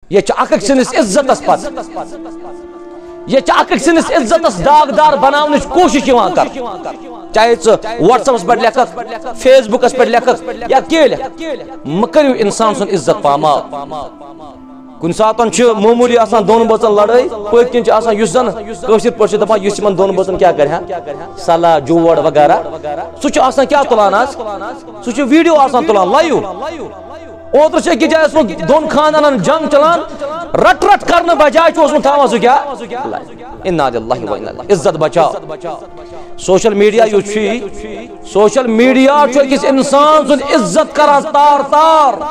ये अकस इज्जत ये इज्जत दागदार बनाने कोशिश कर, चाहे व्हाट्सएप पे लेख, फेसबुक पे लेख या क्या लेख, म करू इंसान सुन इज्जत पामाल। कुन सात मामूली दोन बचन लड़ाई पकन जन कशिर पे दपान इस दोन बचन क्या कर सलाह जोड़ वगैरह सह क्या तुलान सह वीडियो तुलान लाइव। ओतर से जाए दोन खानदान जंग चलान रट रट करने बजाय था सह क्या इन्ना लिल्लाहि व इन्ना इलैहि इज्जत बचाओ। सोशल मीडिया सोशल मीडिया अकिस इंसान सुन इज्जत करान तार तार।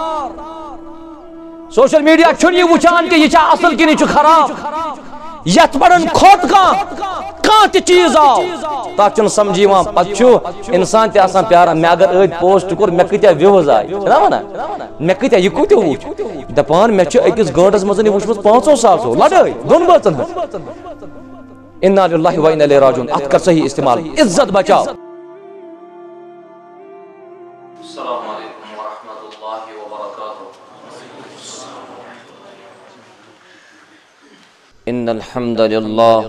सोशल मीडिया ये वुचान कि यह असल कि नहीं खराब, यथ बड़न खोट कह चीज आव तथ समझ पे इंसान तह प्यारा मे अगर अद पोस्ट कोर मे कत्या व्यूज आय वन मे कत्या यह कूत वुच दपान मे अकिस गंटस मज वुचम 500,000 लड़ाई दोन बचन। इन्ना लिल्लाहि व इन्ना इलैहि राजिऊन। अत कर सही इस्तेमाल, इज्जत बचाओ। इन्नल हम्दुलिल्लाह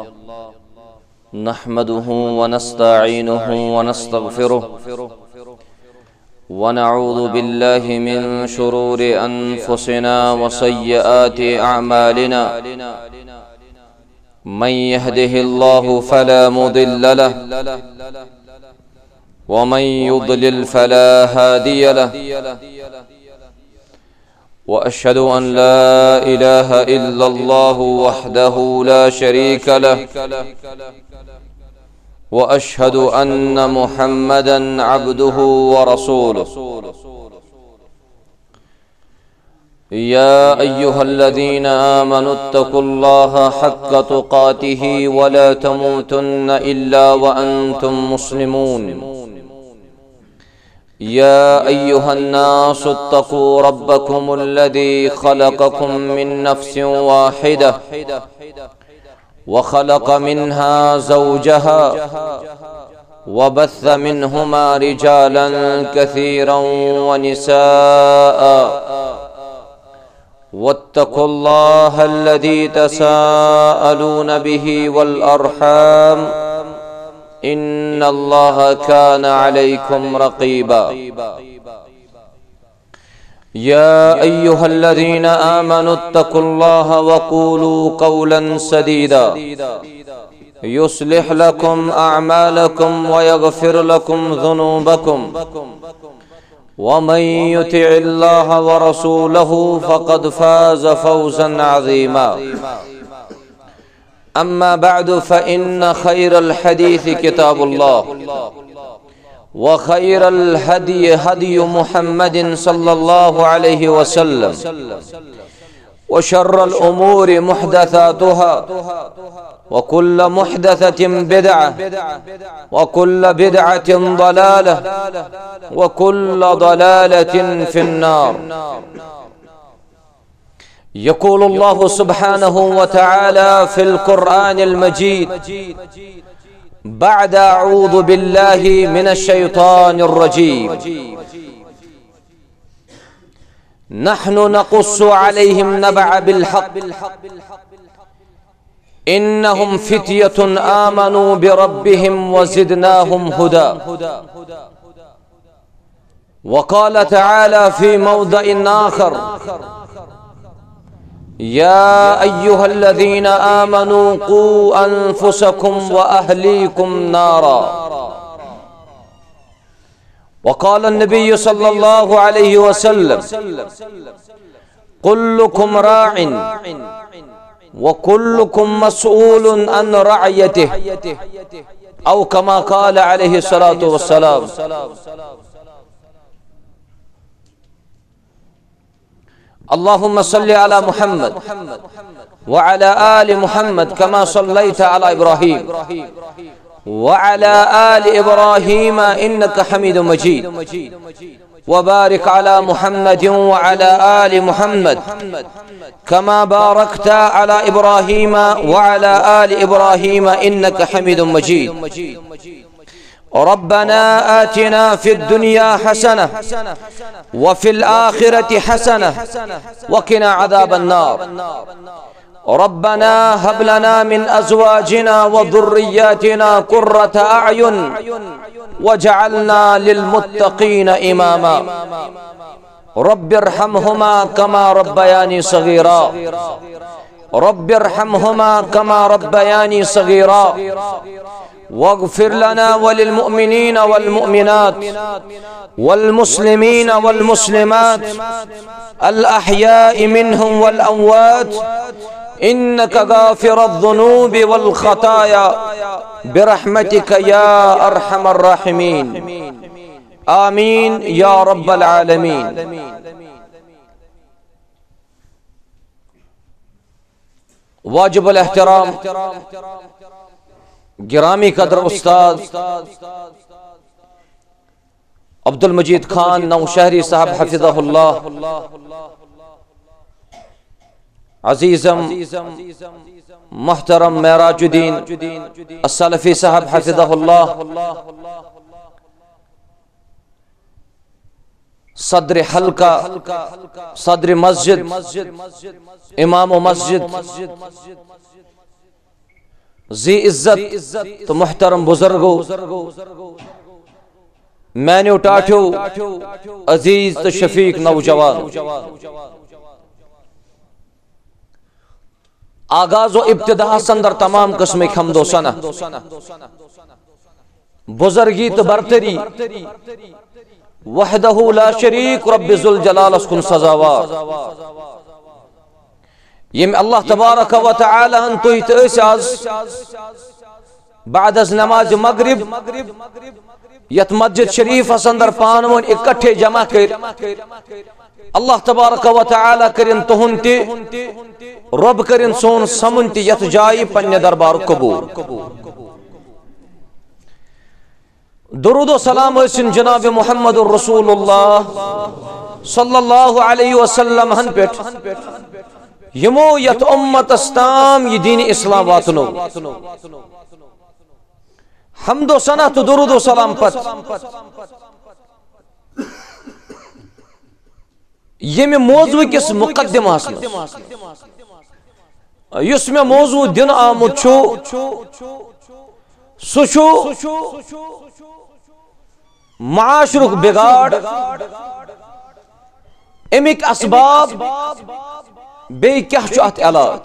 नहमदुहु व नस्तईनुहु व नस्तगफिरुहु व नऊज़ु बिल्लाहि मिन शुरूरि अनफुसिना व सय्यिआति अअमालिना मन यहदिहिल्लाहु फला मुदिल्ल लहु व मन युद्लिल फला हादिय लहु व अशहदु अन ला इलाहा इल्लल्लाहु वहदहु ला शरीका लहु व अशहदु अन्न मुहम्मदन अब्दुहु व रसूलुहु। या अय्युहल्लज़ीना आमनुत्तकुल्लाहा हक्क तुकातिही व ला तमूतुन्न इल्ला व अंतुम मुस्लिमून। या अय्युहन्नासुत्तकू रब्बकुमुल्लज़ी खलक़कुम मिन नफ्सिन वाहिदह व खलक़ मिन्हा ज़ौजहा व बस्स मिन्हुमा रिजालन कसीरन व निसाअ वत्तकुल्लाहल्लज़ी तसाअलून बिही वल अर्हाम इन्नल्लाह कान अलैकुम रक़ीबा। या अय्युहल्लज़ीना आमनुत्तकुल्लाह व क़ूलू क़ौलन सदीदा युस्लिह लकुम अअमालकुम व यग़फिर लकुम ज़ुनूबकुम व मन युतिइल्लाह व रसूलहु फ़क़द फ़ाज़ फ़ौज़न अज़ीमा। अम्मा बअदु फ़इन्न खैरल हदीस किताबुल्लाह व खैरल हदी हदी मुहम्मदिन सल्लल्लाहु अलैहि वसल्लम व शर्रल उमूरि मुहदसातुहा व कुल्ल मुहदसतिन बिदअह व कुल्ल बिदअतिन दलालह व कुल्ल दलालतिन फिन्नार। यक़ूलुल्लाहु सुब्हानहु व तआला फ़िल क़ुरआनिल मजीद बअद अऊज़ु बिल्लाहि मिनश शैतानिर रजीम। नहनु नक़ुस्सु अलैहिम नबअ बिल हक़्क़ इन्नहुम फ़ित्यतुन आमनू बिरब्बिहिम व ज़िदनाहुम हुदा। व क़ाल तआला फ़ी मौदिइन आख़र या अय्युहल्लज़ीना आमनू क़ू अनफुसकुम व अहलीकुम नारा। व क़ाल नबी सल्लल्लाहु अलैहि वसल्लम कुल्लुकुम राइन व कुल्लुकुम मसऊलुन अन रअयतिहि औ कमा क़ाल अलैहि सलातु वस्सलाम। अल्लाहुम्मा सल्लि अला मुहम्मद व अला आलि मुहम्मद कमा सल्लैता अला इब्राहीम व अला आलि इब्राहीम इन्नका हमीदुम मजीद व बारिक अला मुहम्मद व अला आलि मुहम्मद कमा बारकता अला इब्राहीम व अला आलि इब्राहीम इन्नका हमीदुम मजीद। रब्बना आतिना फिद दुनिया हसना व फिल आखिरति हसना व क़िना अज़ाबन नार। रब्बना हब लना मिन अज़वाजिना व ज़ुर्रिय्यतिना क़ुर्रत अयुन वजअलना लिलमुत्तक़ीन इमामा। रब्बिरहमहुमा कमा रब्बयानी सगीरा। रब्बिरहमहुमा कमा रब्बयानी सगीरा वग़फ़िर लना वलिल मुअमिनीना वल मुअमिनात वल मुस्लिमीना वल मुस्लिमात अल अहयाइ मिनहुम वल अमवात इन्नका गाफ़िरुज़ ज़ुनूबि वल ख़ताया बिरहमतिका या अरहमर राहिमीन। आमीन या रब्बल आलमीन। वाजिबुल एहतराम गिरामी कदर उस्ताद अब्दुल मजीद खान नौशहरी साहब हफिज़हुल्लाह, अजीज़म मुहतरम मेराजुद्दीन अस्सलफ़ी साहब हफिज़हुल्लाह, सदर हल्का, सदर मस्जिद, इमाम मस्जिद, जी इज्जत तो मुहतरम बुजुर्गो, मैन्यू टाठो, अजीज तो शफीक नौजवान, आगाज व इब्तिदा संदर तमाम किस्म हम्दो सना, बुजुर्गी तो बरतरी, वहदहु ला शरीक रब्बिजुल जलाल अस्कुन सजावार। यम अल्लाह तबारक व तआला तुत आज बाद अज नमाज मगरिब यत मस्जिद शरीफ अंदर पान वन इकट्ठे जमा कर अल्लाह तबारक व तआला करिन तुहुन ते रब करिन सोन समुन ते यत जाय पन्ने दरबार कबूल। दुरूद व सलाम हसन जनाब मुहम्मदुर रसूलुल्लाह सल्लल्लाहु अलैहि वसल्लम हन पेट यमो यत उम्मतस ताम ये दीन इस्लाम वातनो। हम्दो सना तो दुरूद व सलाम पत ये मौजू किस मुकद्दमास युस में मौजू दिन आमुत सु माशरुक बिगाड़ अमिक असबाब बे क्या अत इलाज।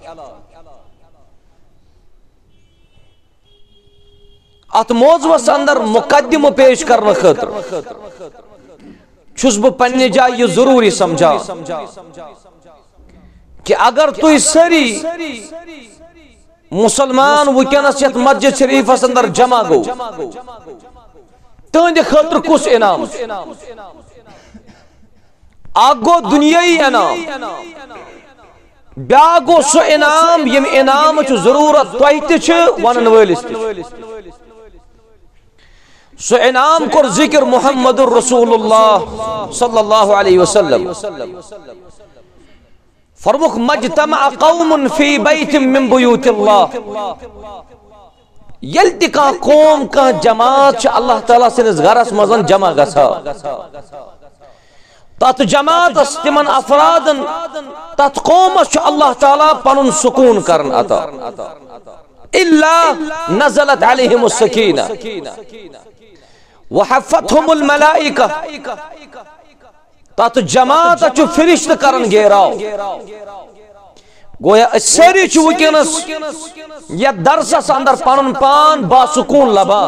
अत मौजूस अंदर मुकद्दम पेश करने खतर छुस बह पन्ने जाय यह जरूरी समझा कि अगर तुम सारी मुसलमान वुकनस यत मस्जिद शरीफ अंदर जमा गो तुंद खतर कुस इनाम आगो दुनियाई इनाम ब्या गो सो इनाम यम इनाम जरूरत तुह वन वलिस सो इनाम कोर जिक्र मुहम्मदुर रसूलुल्लाह सल्लल्लाहु अलैहि वसल्लम फरमुख मजतमा कौमुन फी बैतिम मिन बुयूतिल्लाह। यल्ति का कौम का जमात अल्लाह ताला सिनिस घरस मजन जमा गसा तत जमात तिमन अफरादन तत कौमस अल्लाह ताला पनुन सुकून करन अता इल्ला नज़लत अलैहिमुस सकीना व हफ़्फ़तहुमुल मलाइका तत जमात फरिश्त करन गेराव। गोया सारी वुकनस या दरसस अंदर पन पान बासुकून लबा।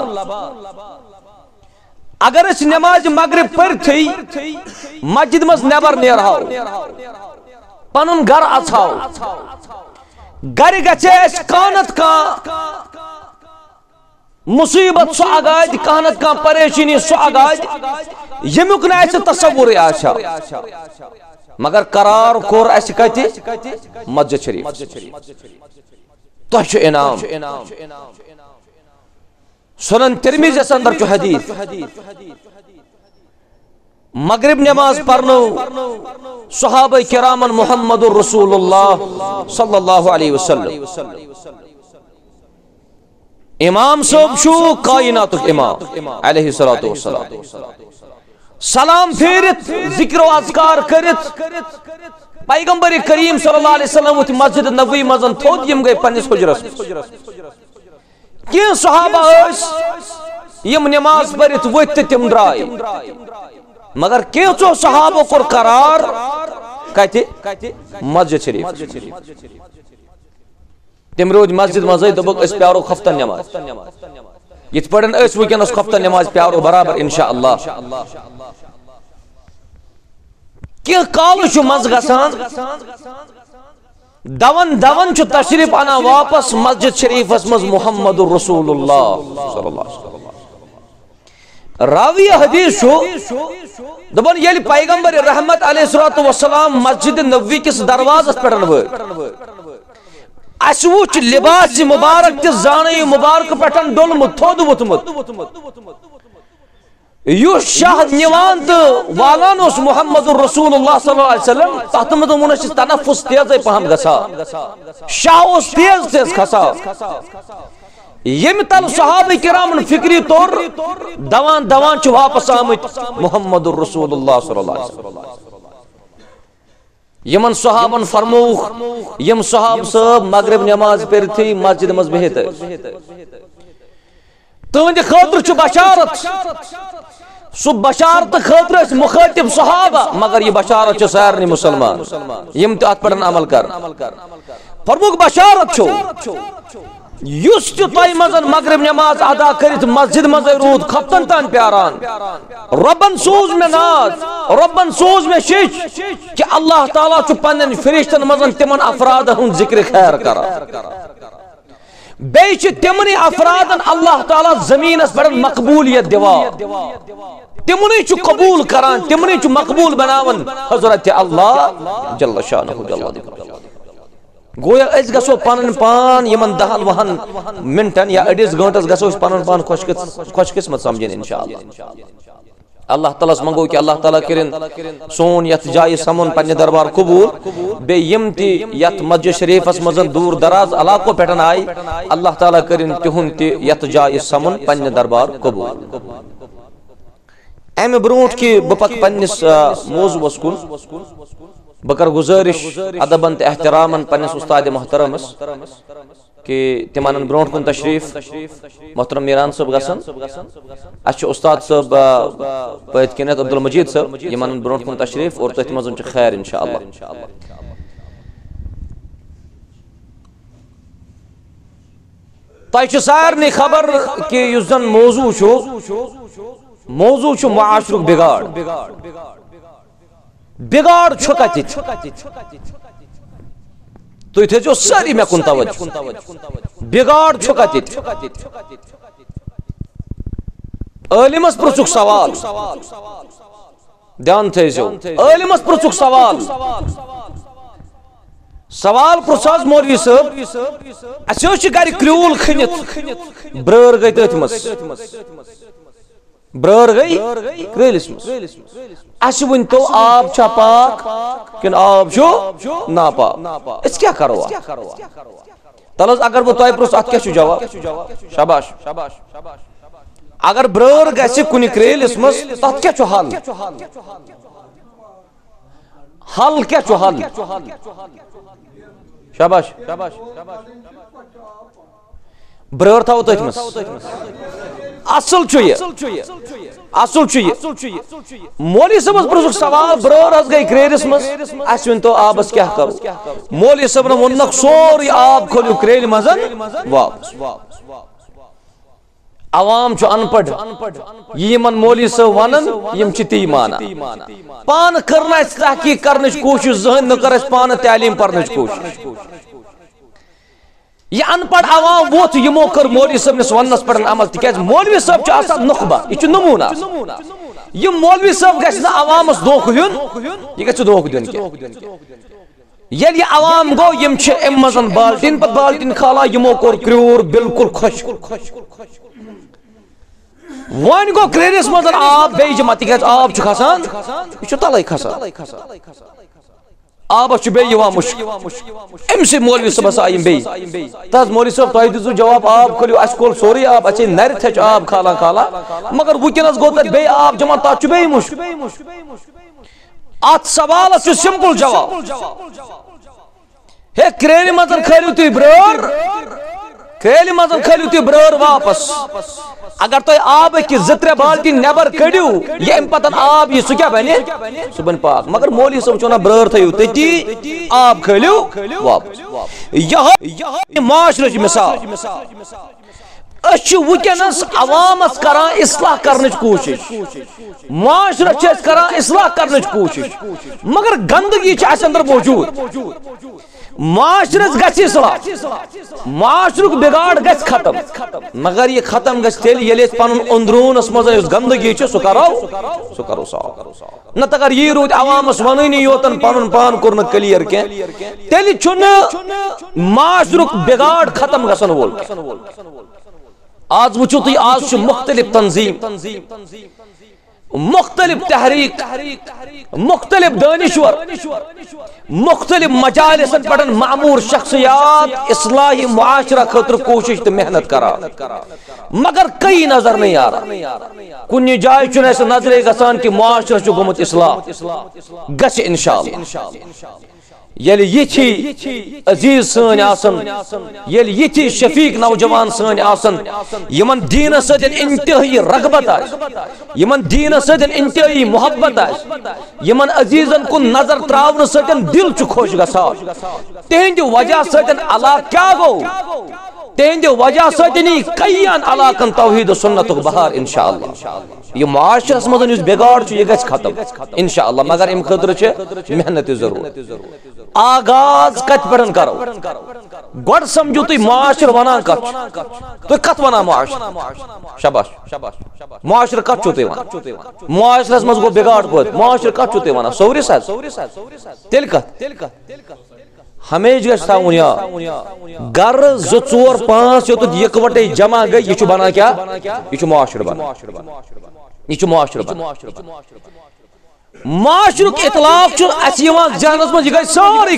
अगर अस नमाज मगरिब पढ़ी मस्जिद मज नबर नेरहाओ पन घर अछाओ घर गए कानत का मुसीबत सो आगाज कानत का परेशानी सो आगाज यमुक न तस्वुर आशा मगर करार कोर कति मस्जिद शरीफ तुह इनाम। सुनन तिरमिज़ी अंदर हदीस मगरिब नमाज पढ़नो सहाबा किरामन मुहम्मदुर रसूलुल्लाह सल्लल्लाहु अलैहि वसल्लम इमाम साहब शु कायनातुक इमाम अलैहिस्सलातु वस्सलाम सलाम फेरित जिक्र अज़कार करित पैगंबर करीम सल्लल्लाहु अलैहि वसल्लम उत मस्जिद नबवी मजन थोद यम गए पन्निस हुजरस के सहाबा यम नमाज पढ़ित वत तिम द्राय मगर केचो सहाबो कोर करार कते मस्जिद शरीफ तिम रोज मस्जिद मजे दोबक अस प्यारो खफ्तन नमाज यत पढ़न अस वकनस खफ्तन नमाज प्यारो बराबर इंशाअल्लाह के काल छु मज गसान दवन दवन छु तशरीफ आना वापस मस्जिद शरीफस मज मुहम्मदुर रसूलुल्लाह सल्लल्लाहु अलैहि वसल्लम रावी हदीस छु दबन येल पैगंबर रहमत अलैहिस्सलातु वस्सलाम मस्जिद नबवी किस दरवाजस पढ़न व असवुच लिबास मुबारक ते जाने मुबारक पठन डोलमुत थोद वुतमुत यु शाह निवान तो वालान उस मुहम्मदुर रसूलुल्लाह सल्लल्लाहु अलैहि वसल्लम तहत मुनश तनफुस तेज पहम गसा शाह उस तेज खसा यम तल सहाबा किरामन फिक्री तौर दवान दवान च वापस आमत मुहम्मदुर रसूलुल्लाह सल्लल्लाहु अलैहि वसल्लम यमन सहाबन फरमोख यम सहाब सब मगरिब नमाज पढ़ी मस्जिद मज बिहित तुंद खतर छु बशारत सु बशारत खतर मुखातिब सहाबा मगर ये बशारत छु सारनी मुसलमान यम त अत पर अमल कर फरमोख बशारत छु युस तय मजन मगरिब नमाज अदा करित मस्जिद मज रूद खपतन तान प्यारान रब्बन सोज में नाज रब्बन सोज में शिश कि अल्लाह ताला छु पन्न फरिश्तन मजन तिमन अफराद हुन जिक्र खैर करा बेच तिमनी अफरादन अल्लाह ताला जमीनस पर मकबूलियत दिवा तिमनी छु कबूल करान तिमनी छु मकबूल बनावन हजरत अल्लाह जल्ल शानहु जल्ल गोया अस गसो पन पान यमन दहन वहन मिनटन या अड़िस घंटस गसो पन पान खुशकिस्मत समझन इंशाअल्लाह अल्लाह ताला मंगो कि अल्लाह ताला करिन सोन यत जाय समन पन्ने दरबार कबूल बे यम ति यत मस्जिद शरीफस मजन दूर दराज इलाको पेटन आय अल्लाह ताला करिन तिहुन ति यत जाय समन पन्ने दरबार कबूल एम ब्रोट कि बपत पन्निस मौजूस कुन बकर गुजारिश अदबन ते एहतरामन पन्निस उस्ताद मोहतरमस कि तिमानन ब्रोट कुन तशरीफ मोहतरम मीरान साहब गसन अच्छे उस्ताद साहब पैद किनत अब्दुल मजीद साहब यमन ब्रोट कुन तशरीफ और तथ मजन च खैर इंशाअल्लाह तय च सारनी खबर कि युस जन मौजू छु मुआशरुक बिगाड़ छु कति तुई थे जो सारी मैं कुन तवज्जो बिगाड़ छु कति अलिमस पृछुक सवाल ध्यान थे जो अलिमस पृछुक सवाल पृछास मौलवी साहब अस गर क्रूल खनित ब्रर गई तथमस ब्रर गई क्रेलिस अस वन तो आब छा पाक किन आब छो नापाक अस क्या करो तल अगर बह तह पृछ अत क्या जवाब शाबाश अगर ब्रर गि कुन क्रेलिस मज तथ क्या हल हल क्या हल शाबाश ब्रर थो तथ मज असल मौलवी साहब पृछुक सवाल ब्रर गई क्रेरिस मज अस वन तो आबस क्या करो मौलवी साहब वोनक सोरी आब खोलू क्रेल मजन वापस अवाम अनपढ़ यमन मौलवी साहब वन यम ती माना पान कर तहकीक कर कोशिश जहन न कर पान तालीम पढ़ कोशिश यह अनपढ़ अवाम वोत यमो कर मौलवी साहब वनस पे अमल तिक मौलवी साहब नुखबा यह नमूना यह मौलवी साहब गि अवामस धोख दिन यह गि धोख दिन ये अवाम गो यम मजन बाल्टीन पे बाल्टीन खाला यमो कोर क्रूर बिल्कुल खुश वन गो क्रेरिस मजन आब बे जमा तिक आब खसान यह तल खसान आब मुश्क अमस मौलवी सबस आयम बे तज मौलवी साहब तुम दिजु जवाब आब खोलियो अस खोल सोरे आब अच्छे नर थे आब खाला खाला मगर वुकनस गो तक बे आब जमा तथ बे मुश्क अत सवाल सिंपल जवाब हे क्रेन मजन खलियो तुम ब्रोर क्रेन मजन खलियो तुम ब्रोर वापस अगर तुम आब कि 2-3 बाल्टी नबर कड़ियो ये पतन आब यह क्या बने सह बन पाक मगर मौलवी सब चुना ब्रोर थो तती आब खलियो वापस यह माशरे मिसाल वुकनस अवामस करान इस्लाह करने कोशिश माशरा करान इस्लाह करने कोशिश मगर गंदगी अंदर मौजूद माशरस गस्लाह माशरुक बिगाड़ गस खत्म मगर ये खत्म गल पन अंदरूनस मज गंदगी सह करो साफ न अगर यह रूद अवामस वन योतन पन पान कोर क्लियर तेल माशरुक बिगाड़ खत्म गसन वोल आज वो तुम आज मुख्तलिफ तंजीम मुख्तलिफ तहरीक मुख्तलिफ दानिश्वर मुख्तलिफ मजालिस पे मामूर शख्सियात इस्लाही मुआशरा खतर कोशिश तो मेहनत करा मगर कई नजर नहीं आ रहा कुछ जाय नजरे गसान कि मुआशरा गोमुत इस्लाह गस इंशाअल्लाह येल यथी अजीज सन आसन येल यथी शफीक नौजवान सन आसन यमन दीन सद इंतहाई रगबत यमन दीन सद इंतहाई मोहब्बत यमन अजीजन कुन नजर त्रावन सद दिल च खुश गसान तेहंद वजह सद अला क्या गो तेहंद वजह सद कईयान अलाकन तौहीद सुन्नत बहार इंशाअल्लाह यह माशरस मज बिगाड़ यह गस खत्म इंशाअल्लाह मगर अम खतर मेहनत जरूरत आगाज कत पे करो गड समझो तुम माशर वन तुम कत वन माशर शबाश माशर कत माशरस मज गो बिगाड़ पत माशर कत वन सौरिस तेल कत हमेश गन गर 2-4-5 योत इकवटे जमा गई यह बना क्या यह माशर बना यह माशर माशरुक इतलाफ जहनस मज गई सारी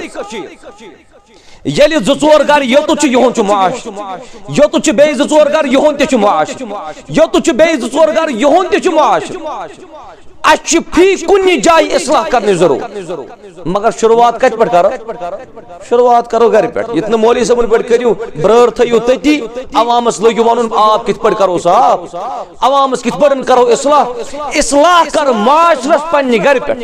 ये 2-4 गर योत युन माश योत बे 2-4 गर युन ताश योत बे 2-4 गर युन ताश अच्छी फी कुन जाय इस्लाह करने जरूर मगर शुरुआत कत पे करो शुरुआत करो घर पे इतने मौलवी सबन पे करू ब्रर थो तती अवामस लगे वन आप कित पे करो साफ अवामस कित पे करो इस्लाह इस्लाह कर माशरस पन्ने घर पे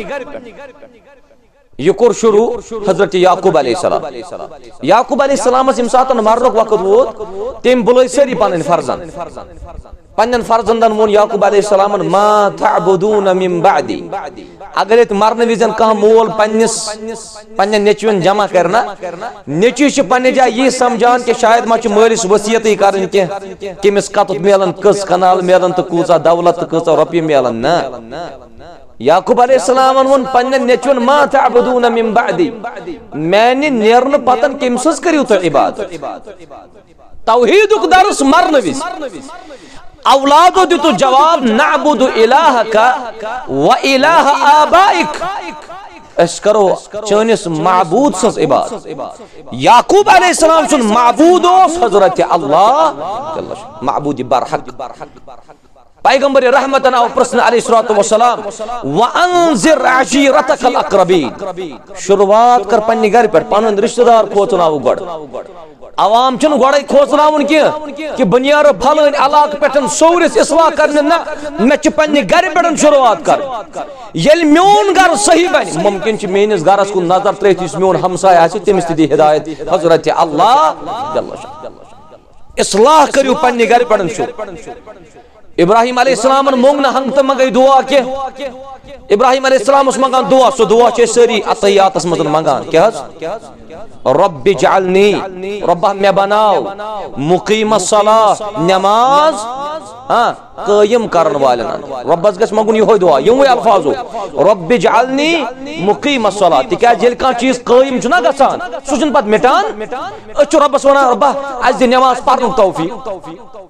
यह कोर शुरू हजरत याकूब अलैहिस्सलाम यम सात मरनुक वक्त वोत तम बुल सारी पन फर्जन पन्न फर्जंदन वोन याकूब अलैहिस्सलाम मा तअबुदून मिन बअदी अगर ये मरने विजन कह मोल पन्न नेचवन जमा करना नेचु पन्ने जाय ये समझान कि शायद मा मालिस वसीयत करन के किमिस कत मिलन कस कनाल मिलन तो कूचा दौलत तो कूचा रुपये मिलन ना याकूब अलैहिस्सलाम वोन पन्न नेचवन मा तअबुदून मिन बअदी मैंने नेरन पतन किमसस करियो तो इबादत तौहीदुक दर्स मरने विज औलादो दितु जवाब नअबुदु इलाहका व इलाह आबाइक अस करो चनिस माबूद सस इबादत याकूब अलैहिस्सलाम सुन माबूद हजरत अल्लाह माबूद बरहक पैगंबर रहमतन आव प्रश्न अलैहिस्सलातु वस्सलाम व अनजिर अशीरतकल अक़रबीन शुरुआत कर पन्ने घर पे पन रिश्तेदार खोचनाव गड अवाम चन गड़े खोचनावन कि बनियार फलन इलाक पे सौरिस इस्लाह करने ना मे पन्ने घर पे शुरुआत कर येल मोन घर सही बन मुमकिन मेनिस घरस कुन नजर त्रित मोन हमसाय आसि तमिस दी हिदायत हजरत अल्लाह इस्लाह करियो पन्ने घर पे शुरू इब्राहिम अलैहिस्सलाम मोंग हंग तो मंगई दुआ के इब्राहिम अलैहिस्सलाम मंगान दुआ सो दुआ सारी अतयातस मज मंगान क्या रब्बि जअलनी रब्बा मे बनाओ मुकीमस सलाह नमाज कायम करन वालन रब्बस गस मंगुन यो दुआ यम अल्फाजो रब्बि जअलनी मुकीमस सलाह तिका जेल का चीज कायम छना गसान सुजन पत मिटान अछ रब्बस वना रब्बा आज नमाज पढ़न तौफीक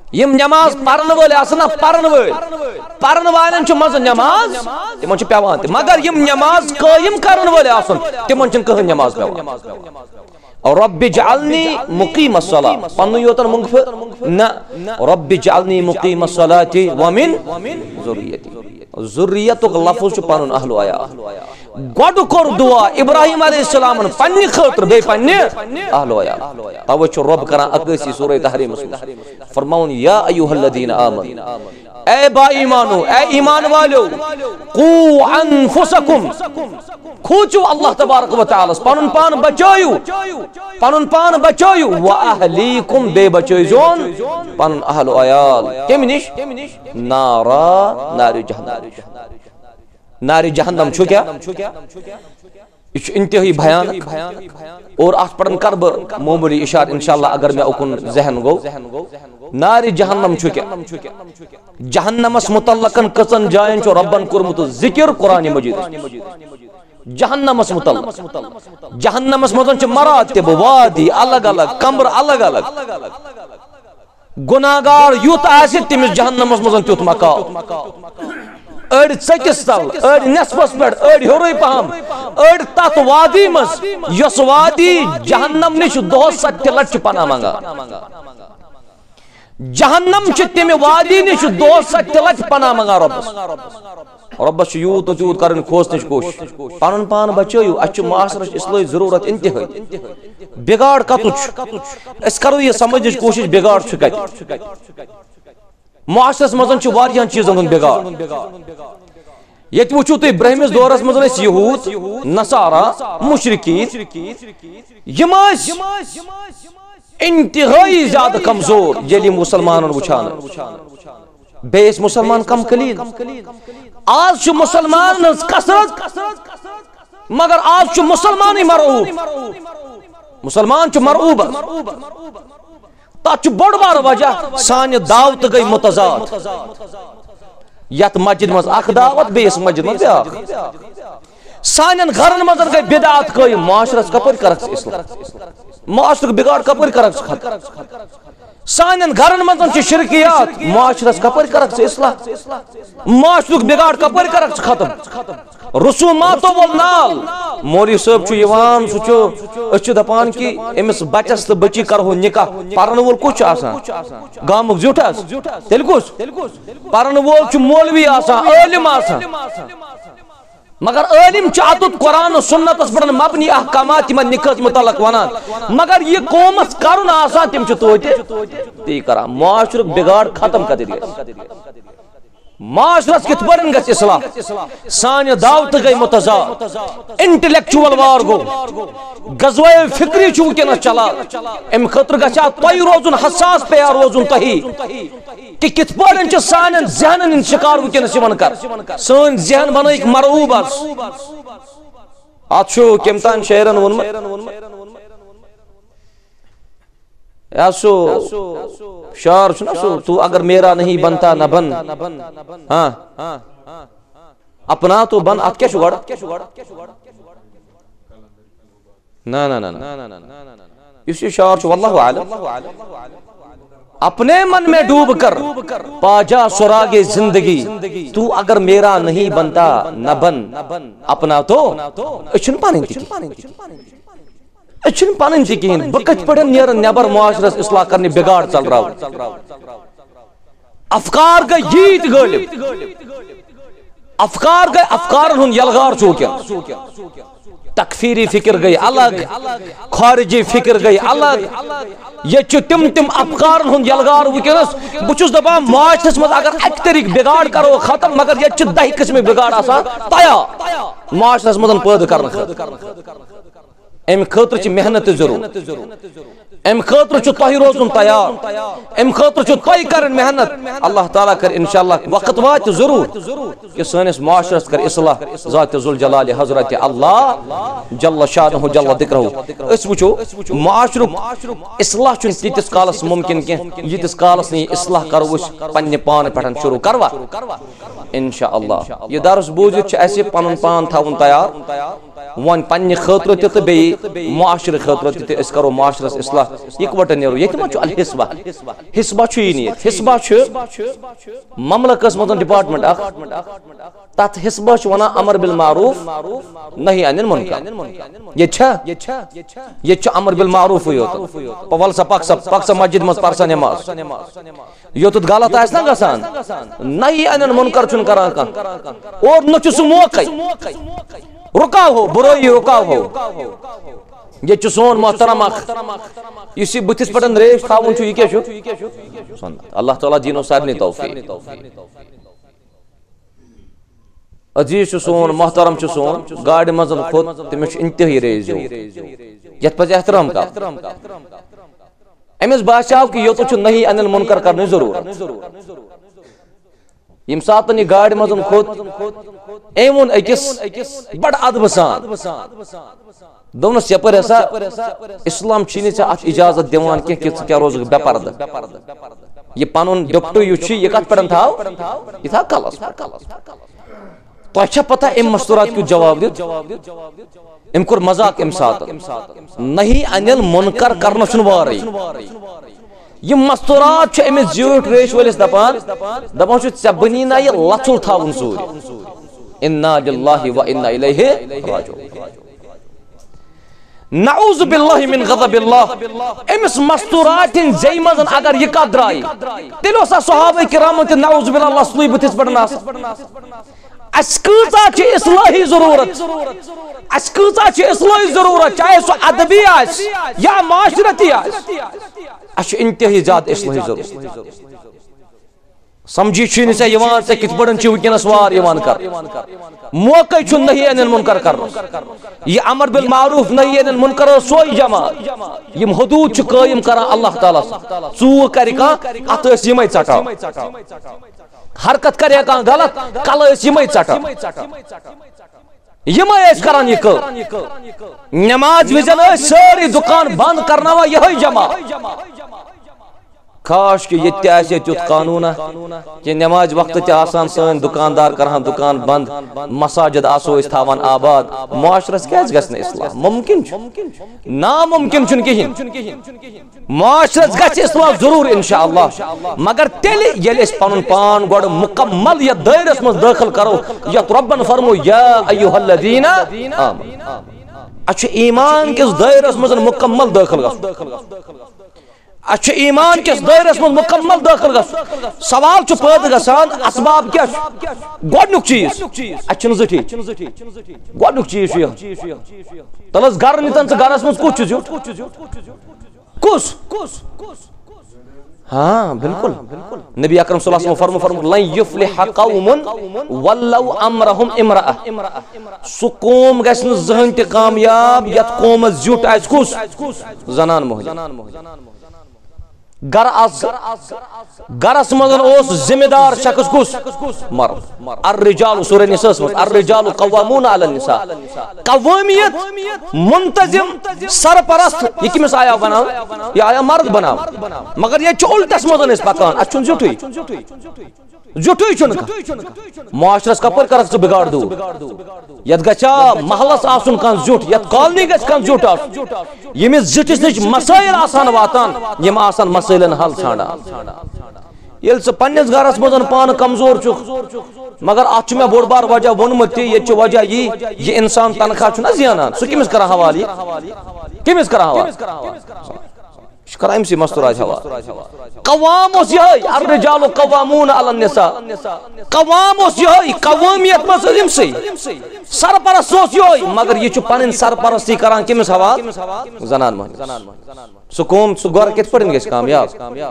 यम नमाज पढ़न वाले आसना पढ़न वाले मज नमाज तिमन पेवान मगर यम नमाज कायम करन वाले आसन तिमन कहीं नमाज पेवान और रब्बि जअलनी मुकीमस सला पन्नु योतन मुंगफ न रब्बि जअलनी मुकीमस सलाति व मिन ज़ुर्रियती ज़ुर्रियतुक लफ्ज़ पनुन अहलु आया गोड कोर दुआ इब्राहिम अलैहिस्सलाम पन्नि खतर बे पन्नि अहलु आया तव छ रब करा अकसी सूरह तहरीम फरमाउन या अय्युहल्लज़ीना आमनु ए बा ईमानो ए ईमान वालो कू अनफुसकुम खोचो अल्लाह तबारक व तआला पनुन पान बचायो व अहलीकुम बे बचायोन पनुन अहल अयाल केम निश नारी जहन्नम छु क्या इंतहाई भयानक और आस पढ़न कर मामूली इशार इंशाअल्लाह अगर मैं उकुन जहन गो नारी जहन्नम छु क्या जहन्नमस मुतल्लकन कसन जायन छो रब्बन कुरमुत जिक्र कुरान मजीद जहन्नमस मुतल्लक जहन्नमस मजन छ मरातिब वादी अलग अलग कमर अलग अलग गुनाहगार युत आसित तिमिस जहन्नमस मजन त्युत मकाओ अड़ चकिस तल अड़ नेस्पस पे अड़ होर पहम अड़ तथ वादी मज यस वादी जहन्नम निश दोह 70 लट पना मंगा जहन्नम तमि वादी निश दोह 70 लट पना मंगा रब्बस यूत तूत कर खोसनच कोशिश पन पान बचो अच माशरस इसलिए जरूरत इंतहाई बिगाड़ कत करो यह समझ कोशिश बिगाड़ माशरस मज वारियान चीजन हूं बिगाड़ ये वो तुम ब्रह्मिस दौरस मज यहूद नसारा मुशरिकीन इंतहाई ज्यादा कमजोर ये मुसलमान वुचान बेस मुसलमान कम कलील आज मुसलमान कसरत मगर आज मुसलमान ही मरऊब मुसलमान मरऊब तथ बड़ बार वजह सान दावत गई मुतजाद यत मस्जिद मज अख दावत बेस मस्जिद मज ब्या सान घरन मज गई बिदात कई माशरस कपर करक इस्लाम माशर बिगाड़ कपर करक सान घरन मज शिरकियात माशरस कपर करक इस्लाम माशर बिगाड़ कपर करक खत्म रसूमातो वोल नाल मौलवी साहब सह दपान कि अमिस बचस तो बची करो निकाह पर्न वोल कुछ गामुक जुट तेल कुछ पर्न वोल मौलवी आलिम मगर आलिम अतुत कुरान सुन्नत पे मबनी अहकामात तिमन निकाह मुतल्लक वनान मगर यह कौमस करुन तिम ती कर माशर बिगाड़ खत्म कर माशरस कित पर इस्लाह सान दावत गई मुतजाद इंटेलेक्चुअल वार गो गज़वाए फिक्री वनस चलान अम खतर गई रोजुन हसास तैयार रोजुन तही कि कित पर सान जहन शिकार वनस कर सन जहन बन मरऊब अत कम तान शेरन वोनमत सो शार तू अगर मेरा नहीं बनता न बन हाँ अपना तो बन अत क्या ना ना ना इस शार वल्लाहु आलम अपने मन में डूब कर पाजा सुरागे जिंदगी तू अगर मेरा नहीं बनता न बन अपना तो पन कहें बह कत पे नबर माशरस इस्लाह करने बिगाड़ चल रहा अफकार गई यीत गालिब अफकार गए अफकार यलगार चूक तकफीरी फिक्र गई अलग खारिजी फिक्र गई अलग ये तिम अफकार यलगार वनस बहुत दपान माशरस मज अगर अक तरीक बिगाड़ करो खत्म मगर ये 10 किस्म बिगाड़ तैयार माशरस मज पैद कर अम खतर मेहनत जरूर अम खतर तह रोजुन तैयार अम खतर तह कर मेहनत अल्लाह ताला कर इंशाअल्लाह वक्त वात जरूर कि सानिस माशरस कर इस्लाह ज़ात जुल जलाल हजरत अल्लाह जल्ल शानहु जल्ल दिक्रुहु अस वुचो माशर इस्लाह तीतिस कालस मुमकिन के यीतिस कालस नहीं इस्लाह करो पन्ने पान पे शुरू करवा इंशाअल्लाह ये दर्स बूझित ऐसे पन पान थवन तैयार वन पन्ने खतरो तो बे मुआशरे खतरो तो अस करो मुआशरस इस्लाह इकवट नेरो ये मा अल हिस्बा हिस्बा छु ही नहीं हिस्बा छु ममलकस मत डिपार्टमेंट तथ हिस्बा छु वना अमर बिल मारूफ नहीं अनिल मुनकर ये अमर बिल मारूफ योत पवल सा पक्स मस्जिद मस परसा नमाज योत गलत आस ना गसान नहीं अनिल मुनकर छुन करान और न छु मौका रुका हो बुराई रुका हो ये सोन मोहतरम इस बुथिस पे रेश थावन यह क्या अल्लाह ताला दीनो सारनी तौफीक अजीज सोन मोहतरम सोन गाड़ मज खोत तमिस इंतहाई रेज ये पे एहतराम कर अमिस बासाव कि योत नहीं अनिल मुनकर कर जरूर यम सात यह गाड़ मज खोत अम वो अकिस बड़ अदब सान दोनस यपर हसा इस्लाम अत इजाजत दिवान कि क्या रोज बेपर्द यह पन डिप्टू यह कत पे थाव यह था कलस तुझा पता अम मस्तूरात क्यों जवाब दित अम कोर मजाक अम सात नहीं अनिल मुनकर करना वारे यह मस्तूरात अमिस ज्यूट रेश वलिस दपान ऐ बनी ना यह लथुल थावन सूर इन्ना लिल्लाहि व इन्ना इलैहि राजिऊन नऊज़ु बिल्लाहि मिन गज़बिल्लाह अमिस मस्तूरातिन जै मज अगर यह कत द्राई तेल सहाबा किराम नऊज़ु बिल्लाह लसलुई बुथिस पे अस कूता इस्लाही जरूरत चाहे सो अदबी या माशरती इंतहाई ज्यादा इस्लाही जरूरत समझी चे कित वनस वार कर मौका नहीं अनिल मुनकर कर यह अमर बिल मारूफ नहीं अनिल मुनकर सोई जमात यम हदूद कायम कर अल्लाह ताला चूक कर अत यम चटा हरकत करे गलत कल यम चटा यम करान यह नमाज विजन सारी दुकान बंद करना यह जमा काश कि ये तुथ कानून कि नमाज वक्त सान सन दुकानदार करान दुकान बंद मसाजिद आसो थावान आबाद मुआशरस क्या गस इस्लाह मुमकिन नामुमकिन कहीं मुआशरस गस इस्लाह जरूर इंशाअल्लाह मगर तेल ये पन पान गोड़ मुकम्मल ये दायरस मज दाखिल करो यत रब्बन फरमो या अय्युहल्लज़ीना आमनू अच्छा ईमान किस दायरस मज मुकम्मल दाखिल अच्छा ईमान किस दायरस मज मुकम्मल दाखिल सवाल पैद गसान असबाब क्या गोडनुक चीज अच्छा ठीक गोडनुक चीज तलस घर नीतन गरस मज कुछ कुस हाँ बिल्कुल नबी अकरम सल्लल्लाहु अलैहि वसल्लम फरमो लन युफ्लिह कौमुन वल्लौ अमरहुम इम्रअह सु कौम गस न जहन ते कामयाब यत कौम जुट आस कुस जनान मोहज गरस मज जिम्मेदार शख्स कुस मर्द अर्रिजालु सूरह निसा अर्रिजालु कव्वामूना अलन निसा कव्वामियत मुंतजिम सरपरस्त यह किमिस आया बना यह आया मर्द बना मगर यह उल्टस मज पकान अच्छुन जुटुई मुआशरस कपर कर बिगाड़ दूर यत गचा महलस आसुन कान जुट यत कॉलोनी गछ कान जुट यमिस जुटिस निश मसाइल आसान वातान यम आसान मसाइलन हल छाड़ा ये पन्निस गरस मज पान कमजोर चुक मगर अत मे बोड़ बार वजह वोनमुत ये वजह ये इंसान तनख्वाह जियानान सह किमिस कर हवाले करामसी मस्तूराज हवा कवाम अर्रिजालु कव्वामूना अलन निसा कवाम कवामियत मसे सरपरस्त मगर यह पन सरपरस्ती करान किमिस हवाल जनान मोहन सह कौम सह गर कित पे गस कामयाब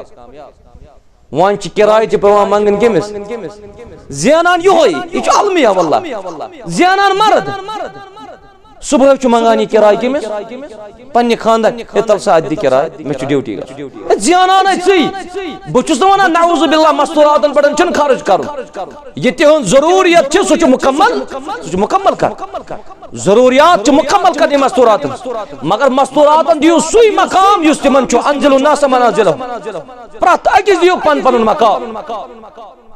वन किराय पे मंगन किमिस ज़ेनान यह अलमिया वल्लाह ज़ेनान मर्द सुबह मंगान किराय किमिस पन्ने खानदान तल सा दि किराय मे ड्यूटी ज़ानान बहुत वन नऊज़ु बिल्लाह मस्तूरातन पे खर्च कर यह तिहुंद जरूरियत सह मुकम्मल कर जरूरियात मुकम्मल कर मस्तूरातन मगर मस्तूरातन दियो सुई मकाम तिमन अंजिलु नास मनाजिलहुम प्रत अकिस दियो पन पन मकाम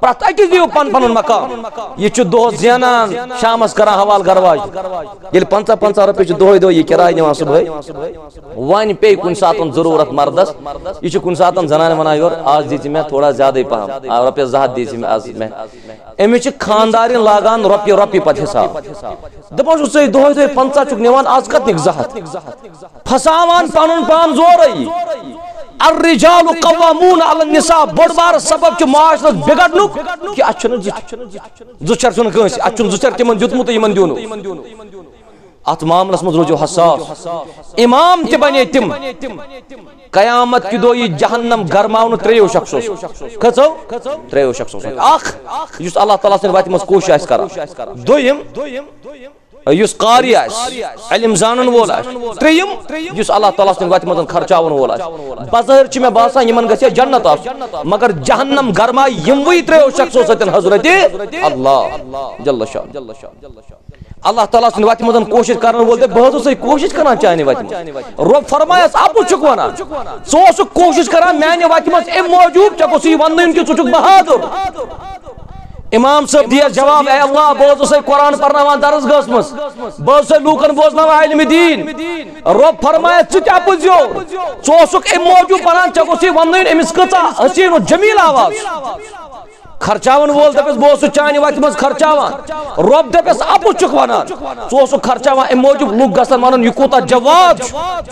प्रत अकिस दियो पन पन मकान यह दोह जेनान शामस करान हवाल गरवाज ये 50-50 रुपये दोह दो यह किराय दिवान सुबह वन पे कुन सात जरूरत मर्दस यह कुन सात जनान वन योर आज दी मे थोड़ा ज्यादा पहम रुपये 2 दी आज मे अमिच खानदार लागान रुपये रुपये पे हिसाब दपान दोह दोह 50 चुक निवान आज कत निक 2 फसावान पन पान जोरई अर्रिजालु कव्वामून अलन निसा बड़ बार सबब छ माशरस बिगड़नुक कि अच्छन जुचर छन कस अच्छन जुचर तिमन दितमुत यमन दियोनु अत मामलस मज रोजो हसास इमाम ते बने तिम कयामत की दो ये जहन्नम गरमाउन 3 शख्सों कचो 3 शख्सों अख युस अल्लाह ताला से वात मस कोशिश आस करा दोयम युस कारी इल्म जानन वोल त्रियम युस अल्लाह ताला से वात मस खर्चावन वोल बज़ाहिर छ मे बासान यमन गसे जन्नत आस मगर जहन्नम गरमा यमवी 3 शख्सों सतन हजरत अल्लाह जल्ल शाह अल्लाह ताला से वात मदन कोशिश करने बोलते बहुत से कोशिश करना चाहने वात रब फरमायस आपु चुक वना सो कोशिश करा मैंने वात मस ए मौजूद चको सी वंदन के चुक बहादुर इमाम साहब दिया जवाब ए अल्लाह बहुत से कुरान पढ़ना दरस गस मस बहुत से लूकन बोजना इल्म दीन रब फरमायस च क्या बुझो सो ए मौजूद पढ़ान चको सी वंदन एमिस कचा हसीन और जमील आवाज खर्चावन वोल दपस बो चान वत मज खर्चावान रब दपस आपु चुक वनान सो खर्चावान अम मौजूद लुक गसन वन यह कूत जवाब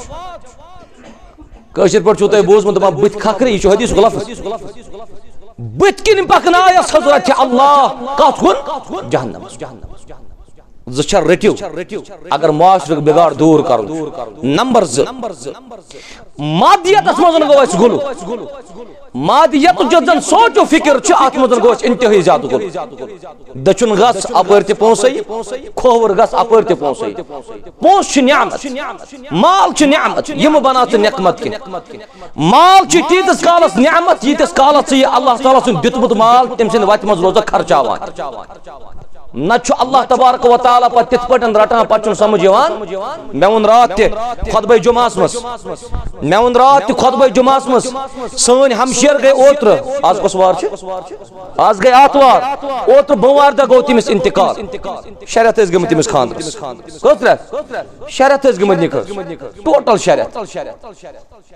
कशर पे तुम बोजम दपा बुत खखरे यह हदीस लफ्ज़ बुत किन पकनायस हजरत अल्लाह कत कुन जहन्नम जर रटिव अगर माशर बिगाड़ दूर कर नंबर 2 मादियत मज गो गुल मादियत जो जन सोचो फिक्र अत मज गो इंतहाई ज्यादा गुल दचुन गस अपर पोसई खोवर गस अपर पोस पोस नियामत माल नियामत यम बना निकमत कि माल तीतिस कालस नियामत यीतिस कालस अल्लाह ताला सुन दितमुत माल तम सद वत मज रोज खर्चावान न अल्लाह तबारक व तआला पर तिथ पटन रटान पचन समझ मे वोन रात खुतबे जुमास मस मे वोन रात खुतबे जुमास मस सन हमशेर गए ओत्र आज कस वार आज गए आतवार ओत्र बवार द गो तिमिस इंतकाल शरियत गम तिमिस खानदरस कत शरियत गम निकाह टोटल शरियत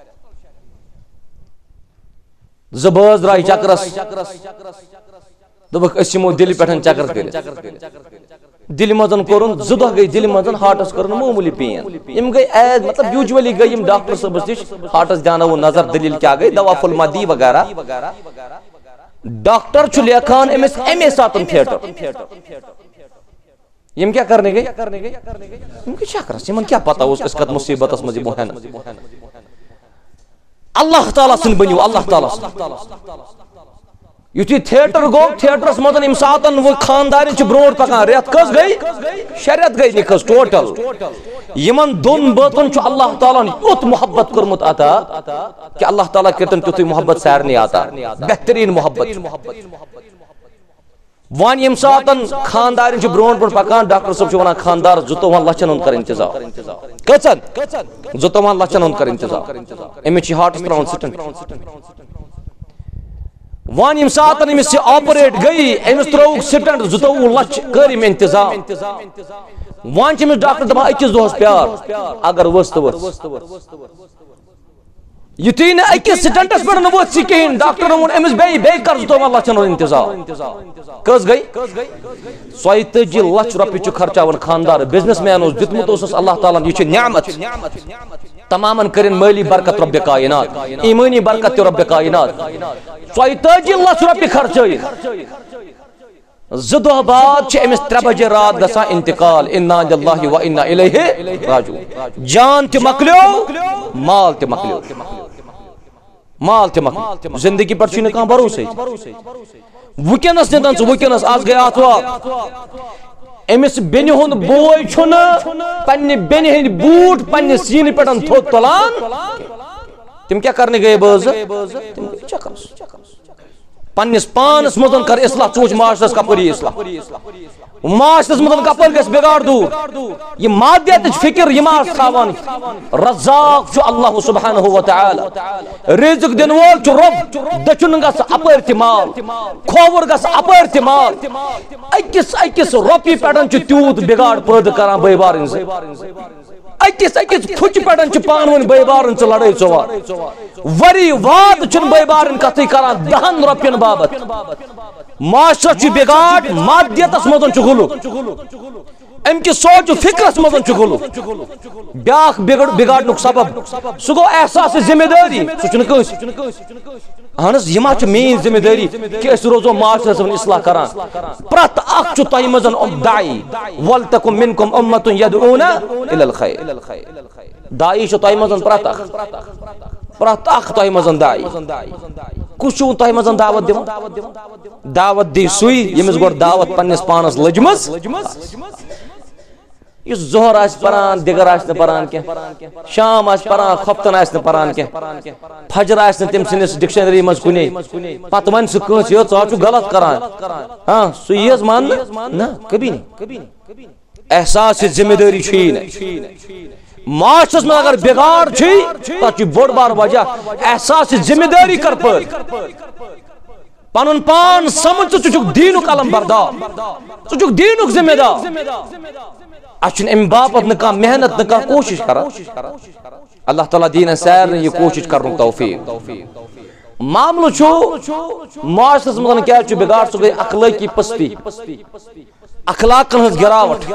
जबज राय चकरस दोबक असिमो दिल पेठन चक्कर कर दिल मजन कोरुन 2 दह गई दिल मजन हार्टस कर मामूली पेन इम गई एज मतलब यूजुअली गई डॉक्टर सबस निश हार्टस जाना वो नजर दलील क्या गई दवा फुलमादी वगैरह डॉक्टर छु लेखान एमएस एमए सातन थिएटर यम क्या करने गई इनके चक्कर यमन क्या पता उस इसकत मुसीबत मज मोहन अल्लाह ताला सुन बनियो अल्लाह ताला युथी थिएटर गो थिएटरस मदन इम सातन वो खानदार ब्रोट पकान रेत कस गई शरियत गई निकस टोटल यमन दोन बातन अल्लाह ताला युत मोहब्बत करमुत अता कि अल्लाह ताला करतन तुथी मोहब्बत सारनी आता बेहतरीन मोहब्बत वन यम सातन खानदार ब्रोट पर पकान डॉक्टर सब वन खानदार 2 लक्षन कर इंतजार कचन 2 लक्षन कर इंतजार अमिच हार्ट त्रावन स्टेंट वन यम सातन अमिस ऑपरेट गई अमिस त्रोक स्टेंट 2 लक्ष कर इंतजाम वन डॉक्टर दपा अकिस दोहस प्यार अगर वस तो युथी न अकिस स्टेंटस पे वो कहें डॉक्टर वोन अमिस बे कर 2 लक्षन इंतजाम कस गई 140 लक्ष रुपये खर्चावन खानदार बिजनेसमैन दितमुत अल्लाह ताला यह नियामत तमामन करें माली बरकत रब्बे कायनात ईमानी बरकत रब्बे कायनात 140 लक्ष रुपये खर्च 2 दह बाद अमिस 3 बजे रात गसा इंतकाल इन्ना लिल्लाहि व इन्ना इलैहि राजिऊन जान ते मकलियो माल ते मकलियो जिंदगी पर छिन का भरोसे वुकनस नदन वुकनस आज गया आतवार अमिस बेन हुंद बोय छुन पन्ने बेन हिंद बूट पन्ने सीन पेटन थोत तलान तिम क्या करने गए बज तिम चकरस पन्निस पानस मदन कर इस्लाह चूच माशरस कपरी इस्लाह माशरस मदन कपर गस बिगाड़ दूर ये मादियत फिक्र ये मास थावन रज़ाक जो अल्लाह सुब्हानहु व तआला रिज़्क दिन वोल जो रब दचुन गस अपर तिमाल खोवर गस अपर तिमाल अकिस रोपी पेडन च त्यूत बिगाड़ पैदा करान बयबारन से अकिस फुच पेडन च पानवन बयबारन से लड़ाई चोवार वरी वाद चुन बयबारन कथई करान 10 रुपयन बाबत माशर बिगाड़ मादियतस मदन गुलु अमि सोच फिक्रस मदन गुलु ब्याख बिगाड़नुक सबब सह गो एहसास जिम्मेदारी अहन यह मेन जिम्मेदारी कि रोजो माशरस इस्लाह करान प्रत अख तह मज दाई वल तकुम मिनकुम उम्मतुन यदऊना इलल खैर दाई तह मज प्रत अख तह मज दाई कुछ तह मज दावत दिवान दावत दी सुई यमिस गो दावत पन्निस पानस लजमस इस जोहर आस परान दिगर आस परान के शाम आस परान खफ्तन आस परान के फजर आस तम सिंस डिक्शनरी मज कुने पत वन सह कस यो छु गलत करान हां सुयस मान ना कभी नहीं एहसास जिम्मेदारी छी माशरस में अगर बिगाड़ छी बोड़ बार वजह एहसास जिम्मेदारी कर पर पन पान समझ चुक दीनुक अलम बरदार चुक दीनुक जिम्मेदार अच्छन अम बापत न मेहनत न कोशिश कर अल्लाह ताला दीन सैर ये कोशिश कर तौफीक मामलो माशरस मज क्या बिगाड़ सह गई अखलाकी पस्ती अखलाकन हज गिरावट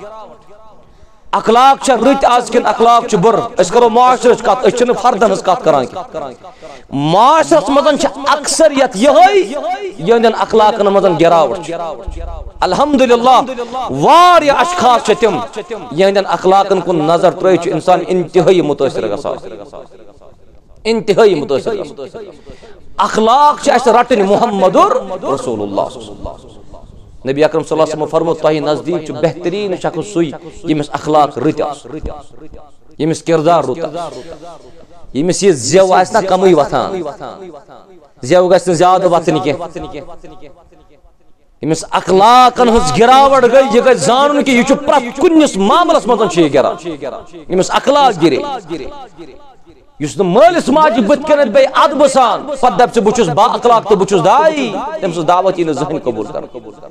अखलाक रत आज किन अखलाक बुर करो माशरच कत फर्दन हज कत कर माशरस मज अक्सरियत यहन अखलाकन मज गिरावट अल्हम्दुलिल्लाह वारिया अशखास तम यहन अखलाकन कुन नजर त्र इंसान इंतहाई मुतासिर इंतहाई मुतासिर अखलाक रटन मुहम्मदुर रसूलुल्लाह नबी अकरम सल्लल्लाहु अलैहि वसल्लम फरमो तह नजदीक बेहतरीन शख्स सुई यमिस अखलाक रत यमिस किरदार रुत यमिस ये जेव आसना कमई वथान जेव गस ज्यादा वथन के यमिस अखलाकन हज गिरावट गई यह गई जान कि यह प्रत कुनिस मामलस मज गिरा यमिस अखलाक गिरे मालिस माज बुत कन बे अदब सान पत दप बहुत बा अखलाक तो बहुत दाई तम दावत यह जहन कबूल कर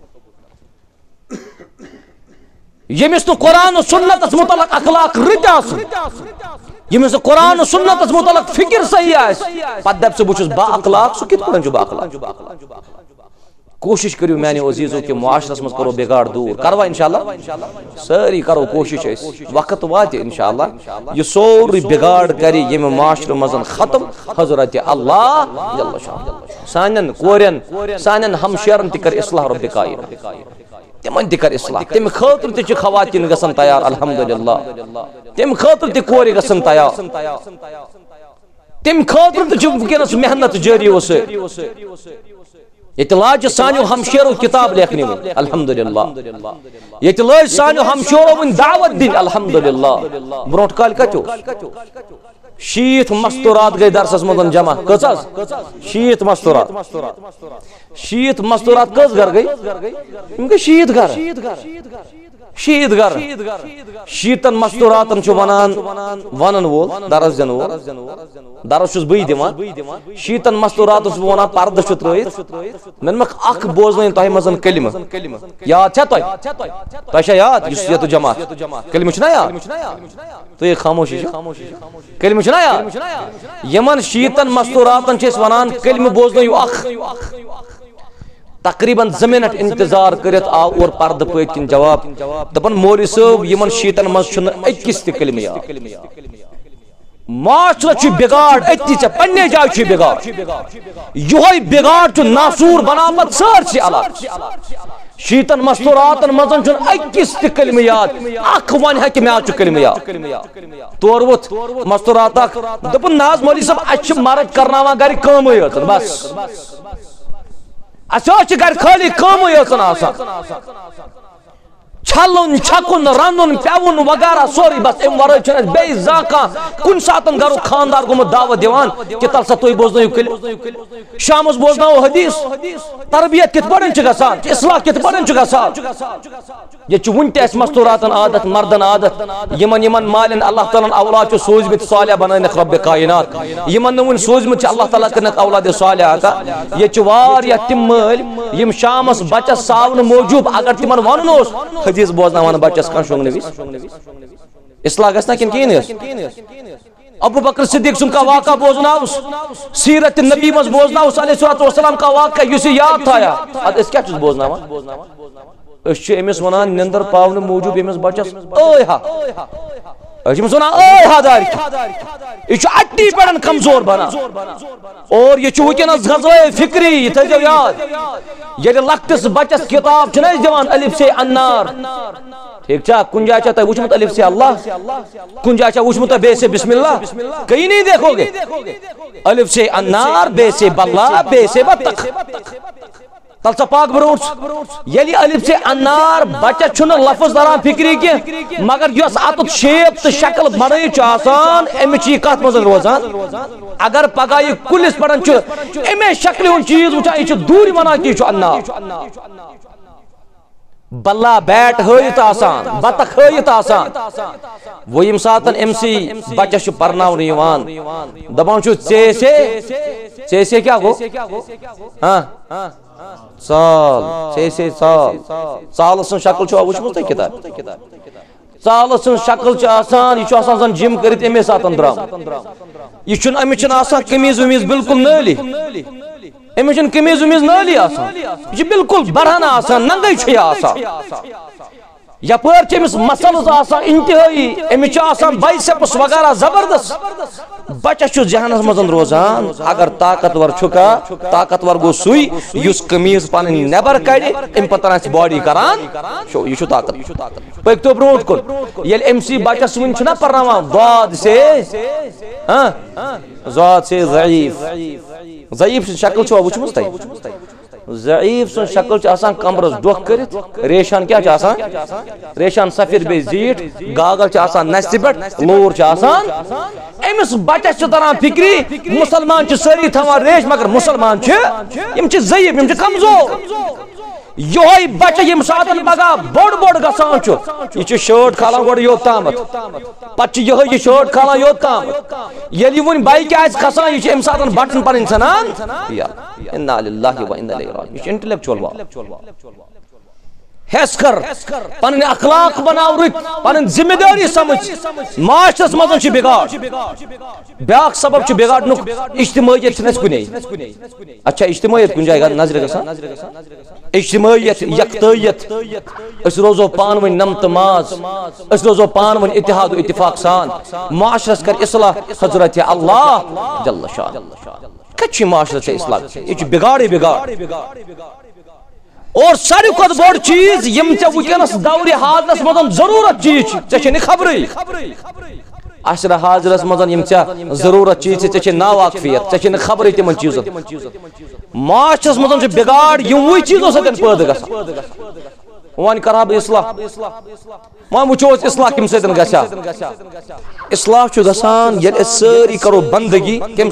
यमिस तो कुरान सुन्नत मुतलक अखलाक रत यमिस कुरान सुन्नत मुतलक फिक्र सही पत दप बहुत बा अखलाक सह कित बा अखलाक कोशिश करो मैंने अजीजों के मुआशरस मज करो बिगाड़ दूर करवा इंशाअल्लाह सारी करो कोशिश वक्त वात इंशाअल्लाह ये सोरी बिगाड़ करी ये मुआशर मजन खत्म हजरत अल्लाह सानन कोरन सानन हमशरन तकर इस्लाह रब कायम तिमन तकर इस्लाह तिम खतर त खवातिन गसन तैयार अल्हम्दुलिल्लाह तिम खतर त कोर गसन तैयार तिम खतर त वनस मेहनत जारी ये लाज सानो हमशेरों किताब लेखने में अल्हम्दुलिल्लाह ये लाज सानो हमशेरों वन दावत दिन अल्हम्दुलिल्लाह ब्रोट काल कतो शीत मस्तूरात गई दरसस मदन जमा कस शीत मस्तूरात कस घर गई शीत घर शीतन मस्तूरातन वनन वोल दरस दिन वोल दरस बी दिवान शीतन मस्तूरात वन पर्द त्रत मे अख बोजन तह मजन कलिम याद तह याद ये जमा कलिम याद तो खामोशी कलिम याद यमन शीतन मस्तूरातन वन कलिम बोजन तकरीबन 2 मिनट इंतजार करत आव और पर्द पत जवाब दपन मौलवी साहब यमन शीतन मज अकिस कलिम याद माशर बिगाड़ अति चे पन्ने जाय बिगाड़ यह बिगाड़ नासूर बनाव सारसी अलग शीतन मस्तूरातन मजन अकिस कलिम याद अख वन हे मे कलिम याद तोर वोत मस्तूरात दपन नाज मौलवी साहब अच्छ मर्द करना गर कम बस घर खाली कम छलन छकुन रनुन पेवन वगैरह सोरी बस अम वर बे जाका कुन सातन गरु खानदार गोमुत दावत दिवान कि तल सा तुई बोजनो कल शामस बोजनो हदीस तरबियत कित पड़न गसान इस्लाह कित पड़न गसान ये वन तस मस्तूरातन आदत मर्दन आदत यमन यमन मालन अल्लाह ताला औलाद सोजमित सालिह बनान रब कायनात यमन वन सोजमित अल्लाह ताला करन औलाद सालिह का ये वारिया तिम मल यम शामस बचस सावन मौजूद अगर तिमन वन हदीस बोजनावान बचस कह शोंगने इस्लाह गना किन कहीं अबू बकर सिद्दीक सुन का वाक़ा बोजनाउस सीरत नबी मज बोजनाउस अलैहिस्सलातु वस्सलाम का वाक़ा युस याद थाया अद इस क्या बोजनावा अमिस वन निंदर पावन मूजूब अमिस बचस हा अमिस वन हा दार यह अट्टी पे कमजोर बना और यह वनस गज़ाए फिक्री यह थो याद ये लकटिस बचस किताब दिवान अलिफ से अन्नार ठीक कुन जाए तुम वुचमुत अलिफ से अल्लाह कुन जाए वुचमुत बे से बिस्मिल्लाह कहीं नहीं देखोगे अलिफ से अन्नार बे से बल्ला बे से बत्तख तल सा पाक ब्रोट यदि अलिफ से अन्नार बचत छुन लफ्ज दरान फिक्री के मगर यस अत शेप तो शक्ल बनई आसान अमिच कत मज रोजान अगर पगह यह कुलिस पड़न अमे शक्ल हूं चीज वुचान यह दूर वना कि अन्नार बल्ला बैट हयत आसान बतख हयत आसान वो यम सातन एमसी बचस परनावन यवान दपान चे से क्या गो हाँ साल से साल सन शक्ल वुचमुत किताब साल सन शक्ल यह जन जिम कर अमे सातन द्राम यह अमिच कमीज वमीज बिल्कुल नाली अमिच कमीज वमीज नाली यह बिल्कुल बरहन नंगे यपर मसल्स इंतहाई अमिच बाइसेप्स वगैरह जबरदस्त बचस जहनस मज रोजान अगर ताकतवर छुका ताकतवर गो सुई युस कमीज पन नबर कड़ अम पतन बॉडी करान यह ताकत पकतो ब्रोट कुन ये एमसी बचस वन पर्नावान दाद से ज़ईफ शक्ल वुचमुत ज़ईफ सुन शक्ल कमरस डोख कर रेशान क्या रेशान सफेद बे जीट गागल नस्त पे लोर अमिस बचस तरान फिक्री मुसलमान सारी थवान रेश मगर मुसलमान ज़ईफ यम कमजोर योई बच्चे यम सातन पगह बोड़ बोड़ गसान यह शर्ट खालान गोड़ योत तामत पच यह शर्ट खालान योत तामत यदि वन बाइक आस खसान यह सातन बटन पन सनान इन्ना लिल्लाहि व इन्ना इलैहि राजिऊन इंटेलेक्चुअल हेस कर पन अखलाक बनाव पन जिम्मेदारी समझ माशरस मज बिगाड़ ब्याक सबब बिगाड़न इज्तिमाइयत कुन अच्छा इज्तिमाइयत कुन जाए नजर गसान इज्तिमाइयत यकतायत रोजो पान वन नमत माज रोजो पान वन इत्तेहाद इत्तिफाक सान माशरस कर इस्लाह हजरत अल्लाह जल्ल शान कच्ची माशरस इस्लाह यह बिगाड़े बिगाड़ और सारी खुद बोड़ चीज यम चे वुनस दौर हाजरस मज जरूरत चीज चे खबर अशर हाजरस मज यम चे जरूरत चीज चे ना वाकफियत चे खबर तिम चीजन माशरस मज बिगाड़ यम चीजों सत पैद ग वन कर बह इस्लाह वन वो इस्लाह कम सत इस्लाह गसान ये सारी करो बंदगी कम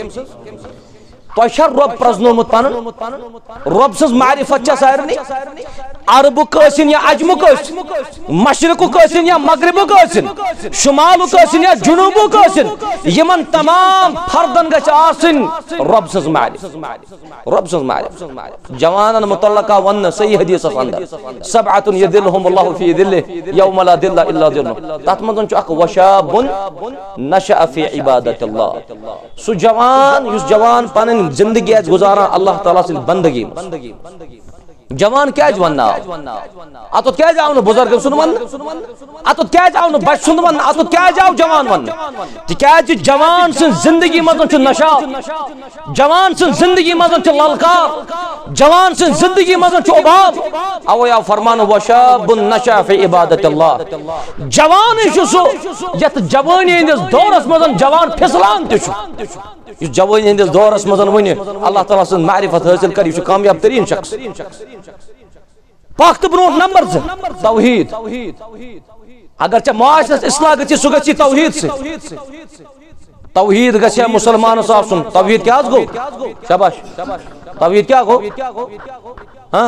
तुम रब प्रजनोमुत पन रब सज मारिफत सारे अरबुक या अजमुक मशरकुक या मगरबुक शुमालुक या जुनूबुक यमन तमाम फर्दन रब सज मारिफत जवानन मुतल्लका वन सही हदीस अंदर सबअतुन यदिल्लुहुमुल्लाहु फी दिल्लिहि यौम ला दिल्ला इल्ला दिल्लुहु तत मजन छु अक वशाबुन नशअ फी इबादतिल्लाह सु जवान युस जवान पन जिंदगी गुजारा अल्लाह ताला से बंदगी जवान क्या वन अत क्या आव बुजुर्ग सुन वन अत क्या आव बच सुन वन अत क्या आव जवान वन तिज जवान सं जिंदगी मज नशा जवान सं जिंदगी मज ललकार जवान सं जिंदगी मज उबाब अवो आव फरमान वशाबुन नशा फी इबादतिल्लाह जवान सह यत जवानी हंदिस दौरस मज जवान फिसलान इस जवानी हंदिस दौरस मज वन अल्लाह ताला सं मारिफत हासिल कर कामयाब तरीन शख्स पाख्त ब्रो नंबर तौहीद अगर चे माशरस इस्लाह गछि सु गछि तौहीद से तौहीद गछि मुसलमान साहब सुन तौहीद क्या गो शाबाश तौहीद क्या गो हां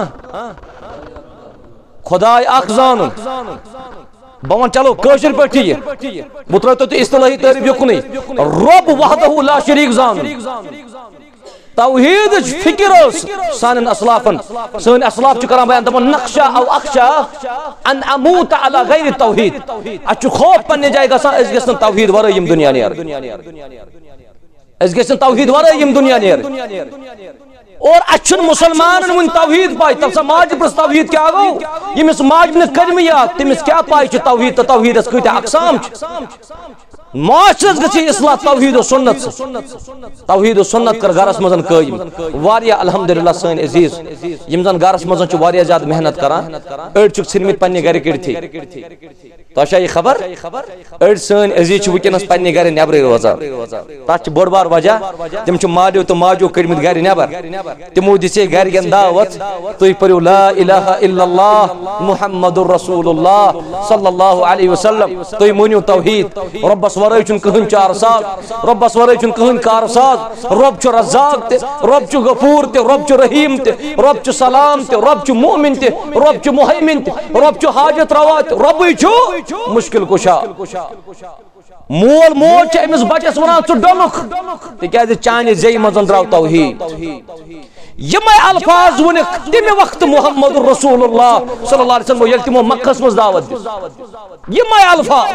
खुदाय अख जानन बवन चलो कशर पे बह त्रो तो इस्लाही तारीफ युकुन रब वहदहु ला शरीक जान तौहीद फिक्र सान असलाफन सन असलाफ करान बयान दपन नक्शा औ अख्शा अन अमूत अला गैर तौहीद अच्छु खौफ पन्ने जाय गसन अस गसन तौहीद वरै यम दुनिया नेर अस गसन तौहीद वरै यम दुनिया नेर और अच्छन मुसलमान वन तौहीद पाई तब सा माज पर तौहीद क्या गो यमिस माज न कलमिया तिमिस क्या पाई छ तौहीद त तौहीदस कत अकसाम छ माशरस गछि इस्लाह तौहीद सुन्नत तौहीद सुन्नत कर गरस मजन कायम वारिया अल्हम्दुलिल्लाह सन अजीज यम जन गरस मजन छ वारिया ज्यादा मेहनत करान अड़ छ सिनमित पन्ने घर कड़थि तो ये खबर अड़ सन अजीज छ वकनस पन्ने घर नेबर रोजान ता छ बड़ बार वजह तिम छ मालियो तो माजो कड़मित घर नेबर तिमो दिसे घर गन दावत तुय परु ला इलाहा इल्लल्लाह मुहम्मदुर रसूलुल्लाह सल्लल्लाहु अलैहि वसल्लम तुय मोनियो तौहीद रब्बस वरै छुन कहन चार साज रब्बस वरै छुन कहन कार साज रब छु रज़्ज़ाक ते रब छु गफूर ते रब छु रहीम ते रब छु सलाम ते रब छु मुमिन ते रब छु मुहैमिन ते रब छु हाजत रवा ते रब छु मुश्किल कुशा मोल मोज छ अमिस बचस वनान छु डलुख ते क्या चाने जय मजन द्राव तौहीद यमे अल्फाज वन तमे वक्त मुहम्मद रसूलुल्लाह सल्लल्लाहु अलैहि वसल्लम यल तिमो मक्कस मज दावत यमे अल्फाज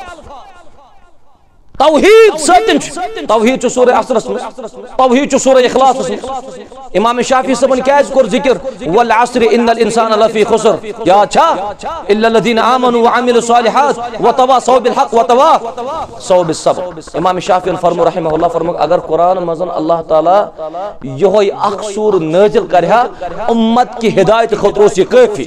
तौहीद सतन तौहीद छु सूरह असर तौहीद छु सूरह इखलास इमाम शाफी सबन क्या कर जिक्र वल अस्र इन्नल इंसान लफी खुसर क्या अच्छा इल्ला लदीन आमनु व अमिलु सालिहात व तवासौ बिल हक व तवासौ बिस सब्र इमाम शाफी फरमो रहमहुल्लाह फरमो अगर कुरान मजन अल्लाह ताला यहोय अख सूर नाजिल करहा उम्मत की हिदायत खतरों से काफी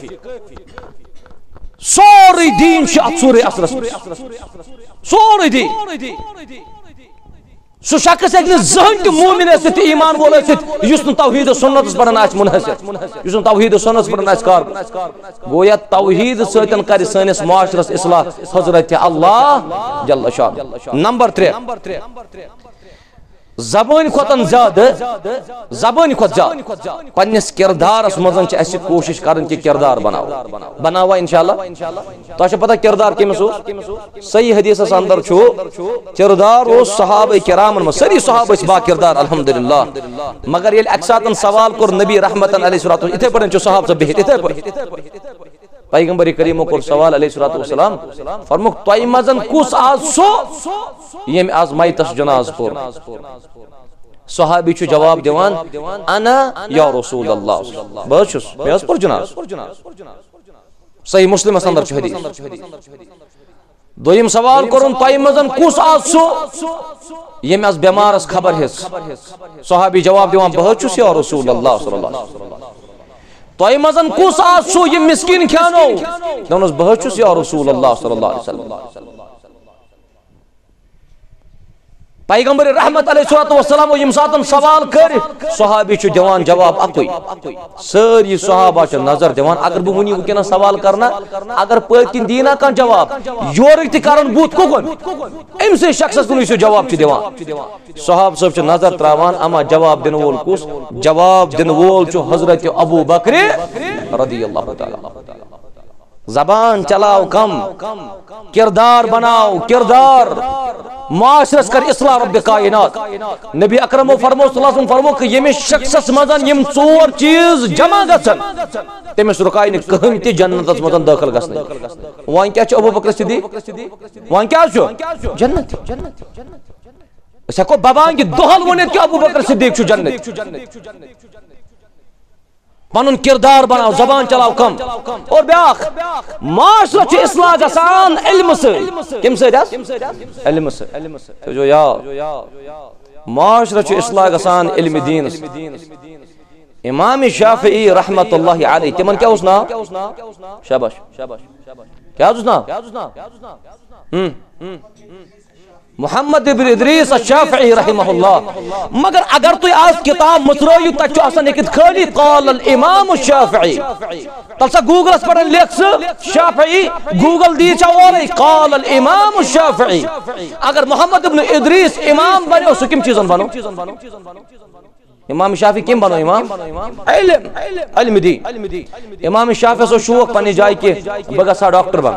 सोरी दीन छ सूरह असर सोरी दी सो शख्स एक जहन मोमिन ईमान वोल युस तौहीद सुन्नत पढ़ान मुनहसर युस तौहीद सुन्नत पढ़ान कार गोया तौहीद सतन कर सनिस माशरस इस्लाह हजरत अल्लाह जल्ल शान नंबर 3 जबान खोतन ज्यादा जबान खोत ज्यादा पन्निस किरदारस मजन छ अस कोशिश करन कि किरदार बनावा इंशाअल्लाह तो पता किरदार केमिस सही हदीसस अंदर छु किरदार ओस सहाबा किरामन में सारी सहाबा बा किरदार अल्हम्दुलिल्लाह मगर ये अक्सातन सवाल कर नबी रहमतन अलैहि इथे पड़न छु सहाब सब बिहित इथे पैगंबर करीम को सवाल अलैहिस्सलातु वस्सलाम फरमुक तोय मजन कुस आज सो यम आज मैतस जनाज पोर सहाबी छु जवाब दिवान अना या रसूल अल्लाह बछुस मेस पर जनाज सही मुस्लिम अंदर छु हदीस दोयम सवाल करन तोय मजन कुस आज सो यम आज बीमारस खबर हिस सहाबी जवाब दिवान बछुस या रसूल अल्लाह सल्लल्लाहु अलैहि वसल्लम तोय मजन कुस आसु ये मिस्किन ख्यानो दोनों बहचुस या रसूल अल्लाह सल्लल्लाहु अलैहि वसल्लम पैगंबर रहमत अलैहि वसल्लम यम सातन सवाल कर सहाबी छु जवान जवाब अकुई सारी सहाबा छु नजर दिवान अगर बु मुनी वकना सवाल करना अगर पकिन दीना का जवाब योर ति कारण बूत कोगन एम से शख्स कुनी छु जवाब छु दिवान सहाब सब छु नजर त्रावान अमा जवाब दिन वोल कुस जवाब दिन वोल छु हजरत अबू बकर रदियल्लाहु ताला जबान चलाओ कम किरदार बनाओ किरदार माशरस कर इस्लाह रब्ब कायनात नबी अकरम फरमो सल्लल्लाहु अलैहि वसल्लम फरमो कि यम शख्सस मजन यम चोर चीज जमा गसन तमिस रुकाय न कहन ति जन्नतस मजन दाखिल गसन वन क्या छ अबू बकर सिद्दीक वन क्या छ जन्नत सको बाबा की दोहल वने कि अबू बकर सिद्दीक छ जन्नत पनुन किरदार बनाओ जबान चलाओ कम और ब्याख माशरा छ इस्लाह गसान इल्म से किम से इल्म से जो या माशरा छ इस्लाह गसान इल्म दीन इमाम शाफई रहमतुल्लाह अलैहि तिमन क्या उसना शाबाश क्या उसना मुहम्मद इब्न इदरीस अश-शाफ़िई रहमहुल्लाह। मगर अगर तु आज किताब मुचरायु तक आसान एक खाली क़ाल अल इमाम अश-शाफ़िई तल सा गूगल पर लिख शाफ़िई गूगल दी और क़ाल अल इमाम अश-शाफ़िई। अगर मुहम्मद इब्न इदरीस इमाम बनो सो किम चीज़न बनो इमाम शाफी किम बनो इमाम इल्म दी। इमाम शाफी सो शौक पन्ने जाय के बह गसा डॉक्टर बन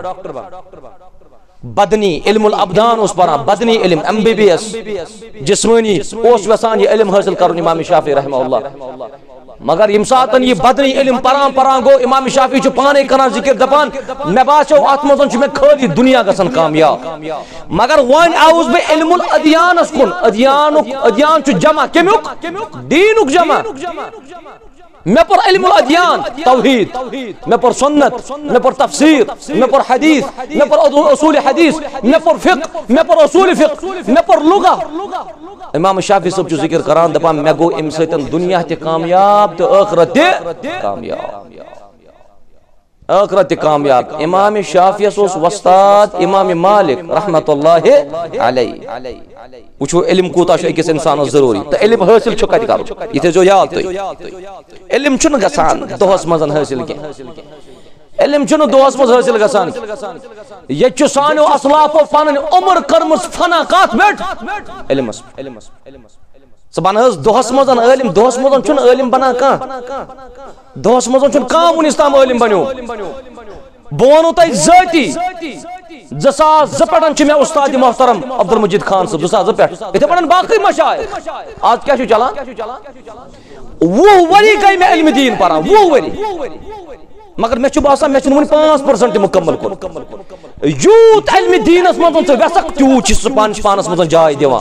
बदनी इल्मुल अबदान उस परान बदनी इल्म MBBS जिस्मानी उस वसान ये इल्म हासिल करुन इमाम शाफी रहमहुल्लाह। मगर यम सातन ये बदनी इल्म परान परान गो इमाम शाफी छु पाने करन जिक्र दपान मे बाचो आत्मजन छु मे खाली दुनिया गसन कामयाब। मगर वन आउस बे इल्मुल अदियान कुन अदियान छु जमा केमुक दीनुक जमा मैं पर इल्मुल अदियान तौहीद मैं पर सुन्नत मैं पर तफसीर मैं पर हदीस मैं पर उसूल हदीस मैं पर फिक़्ह मैं पर उसूल फिक़्ह मैं पर लुगा। इमाम शाफी सब जो जिक्र करान दपान मैं गो इम सतन दुनिया ते कामयाब तो आखिरत ते कामयाब आखिरत कामयाब। इमाम शाफी सोस वस्ताद इमाम मालिक रहमतुल्लाहि अलैहि वुचो इल्म कोता अकिस इंसान जरूरी तो इल्म हासिल छु कत करो ये जो याद तो इल्म छु गसान दोहस मजन हासिल के इल्म छु दोहस मज हासिल गसान ये छु सानो असलाफो पन उम्र करमस फना कत बैठ इल्मस सबन दोहस मजन इल्म दोहस मजन छु इल्म बना का दोहस मजन छु काम उनिस्ताम इल्म बनो बह वनो तह ज़ाती 2002 पे मे उस्ताद मोहतरम अब्दुल मजीद खान साहब 2002 पे इथे पे बाकी मशाइख आज क्या चलान 20 वरी गई मे इल्म दीन परान 20 वरी मगर मे बासान मे 5% मुकम्मल कोर यूत इल्म दीनस मज वसक तूत पानस मज जाय दिवान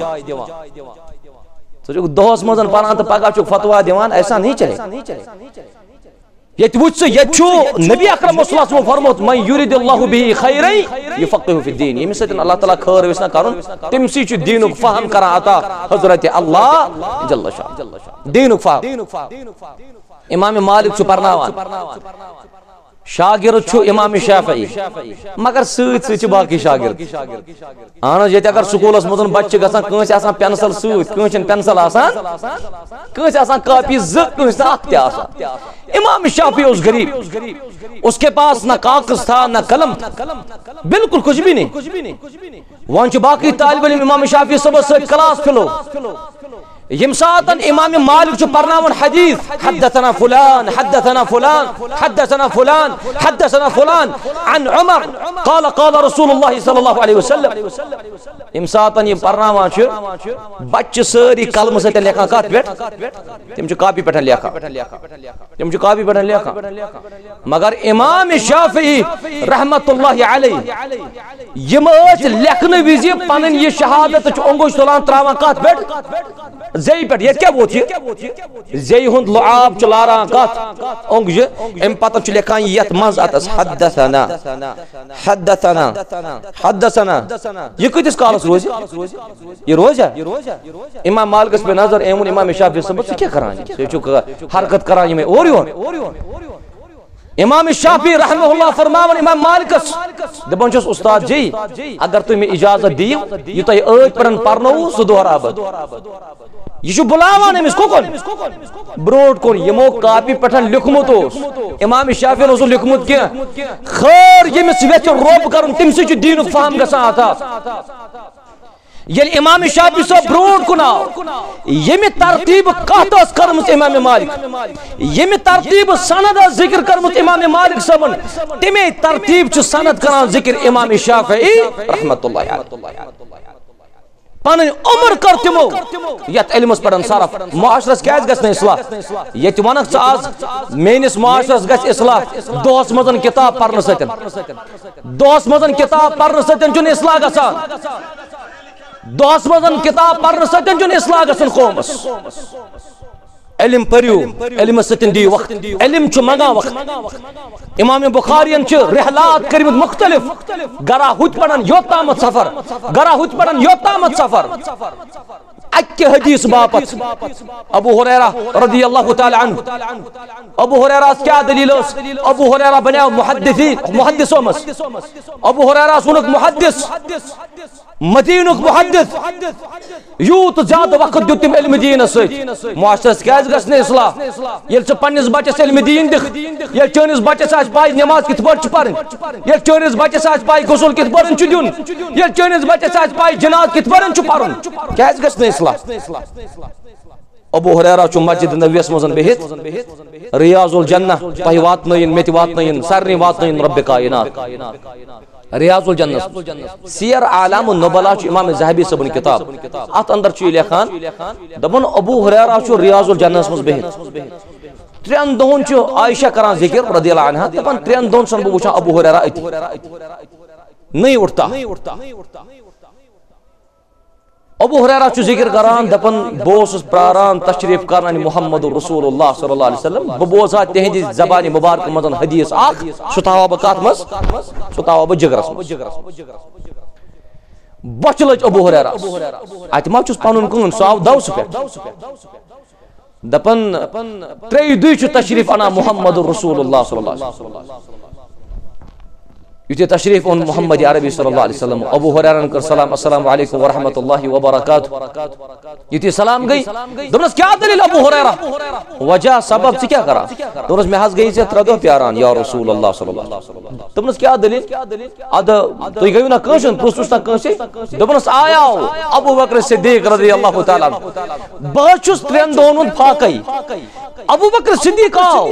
दोहस मज परान तो पगह फतवा दिवान ऐसा नहीं चले। ये नबी अकरम फरमोत मन युरिदिल्लाहु बिही खैरन युफक्किहु फिद्दीन यमिस सतन अल्लाह ताला खैर विसना करन तमसी छु दीनुक फहम करा अता हजरत अल्लाह जल्ल शाह दीनुक फहम। इमाम मालिक छु परनावान शागिर्द छु इमाम शाफी मगर सत बाकी शागिर्द अहन ये अगर स्कूलस मजन बच्चे गसान कंस आसान पेंसिल सत कंस पेंसिल आसान कंस आसान कॉपी ज कंस अख ते आसान। इमाम शाफी उस गरीब उसके पास ना कागज था ना कलम था बिल्कुल कुछ भी नहीं वन बाकी तालिब इल्म इमाम शाफी सब क्लास फिलो यम सातन इमाम मालिक छु परनावन हदीस हदथना फुलान हदथना फुलान हदथना फुलान हदथना फुलान अन उमर قال قال रसूल सल्लल्लाहु अलैहि वसल्लम यम सातन ये परनावन छु बच्चे सारी कलम सत लेखा कत पे तिम छु कॉपी पे लेखा तिम छु कॉपी पे लेखा। मगर इमाम शाफी रहमतुल्लाहि अलैहि यम लेखने विजि पनन ये शहादत छु अंगुश तुलान त्रावा कत पे जई पे ये क्या वोत जई हुंद लुआब चलारा कत ओंग एम पता छु लेखा यत मज अतस हदथना हदथना हदथना ये किस कालस रोज ये रोज है इमाम मालिक पे नजर एमुन इमाम शाफी सब क्या करान से छु हरकत करान में और इमाम शाफी रहमहुल्लाह फरमावन इमाम मालिक दपन छस उस्ताद जी अगर तुम इजाजत दियो ये तय ऐत परन परनो सु दोहरा बद ये बुलावान अमिस कोकन ब्रोड कोन यमो कॉपी पठन लिखमुत इमाम शाफी ने लिखमुत क्या खैर यमिस वेच रोब करन तमसी दीनुक फहम गसा आता ये इमाम शाफी सब ब्रोड कुनाव यमि तरतीब कहतस करमस इमाम मालिक यमि तरतीब सनद जिक्र करमस इमाम मालिक सबन तमे तरतीब च सनद करान जिक्र इमाम शाफी रहमतुल्लाहि अलैहि पन उम्र कर तिमो यत इल्मस पड़न सरफ मुआशरस क्या गस इस्लाह ये वनक आज मेनिस मुआशरस गस इस्लाह दोहस मजन किताब पढ़न सतन दोहस मजन किताब पढ़न सतन जुन इस्लाह गसान दोहस मजन किताब पढ़न सतन जुन इस्लाह गसन कौमस इल्म परियो इल्म सतन दी वक्त इल्म छु मगा वक्त इमाम बुखारियन छु रहलात करमत मुख्तलिफ गरा हुत पड़न योतामत सफर गरा हुत पड़न योतामत सफर अक्के हदीस बापत अबू हुरैरा रदियल्लाहु ताला अन्हु अबू हुरैरा क्या दलील अबू हुरैरा बने मुहद्दिसों मस अबू हुरैरा सुनक मुहद्दिस मदीनुक मुहद्दिस यूत ज्यादा वक्त दित तिम इल्म दीन सत मुआशरस कैज गस्ने इस्लाह ये पन्निस बच्चस इल्म दीन दिख ये चनिस बच्चस आज पाई नमाज कित पर पढ़न ये चनिस बच्चस आज पाई गुस्ल कित पर दिन ये चनिस बच्चस आज पाई जनाज कित पर पढ़न कैज गस्ने इस्लाह अबू हुरैरा छु मस्जिद नबवियस मजन बिहित रियाजुल जन्नह तह वातनयन मेति वातनयन सारनी वातनयन रब्ब कायनात रियाजुल जन्नत सियर आलाम नुबला इमाम ज़हबी सबन किताब अत अंदर छु लेखान दबन अबू हुरैरा छु रियाजुल जन्नत मज बिहित त्रेन दोहन छु आयशा करान जिक्र रदियल्लाहु अन्हा दबन त्रेन दोहन सन बु अबू हुरैरा नहीं उठता अबू हुरैरा छु जिक्र करान दपन बोस प्रारान तशरीफ करन मुहम्मद रसूलुल्लाह सल्लल्लाहु अलैहि वसल्लम ब बोजा तेहंदी ज़बान मुबारक मजन हदीस आख सुतावा ब कात मस सुतावा ब जिगरस बचलच अबू हुरैरा अतमा छु पनुन कुन साव दौस पे दपन त्रे दुई छु तशरीफ अना मुहम्मद रसूलुल्लाह सल्लल्लाहु अलैहि वसल्लम युते तशरीफ उन मोहम्मद अरबी सल्लल्लाहु अलैहि वसल्लम अबू हुरैरा कर सलाम अस्सलाम वालेकुम व रहमतुल्लाहि व बरकातहू युते सलाम गई दोनस क्या दलील अबू हुरैरा वजह सबब से क्या करा दोनस में हस गई से त्रदो प्यारान या रसूल अल्लाह सल्लल्लाहु अलैहि वसल्लम दोनस क्या दलील अद तो गयो ना कशन पुस्तुस ना कसे दोनस आयाओ अबू बकर सिद्दीक रदियल्लाहु ताला बचुस त्रेन दोन फाकई अबू बकर सिद्दीक आओ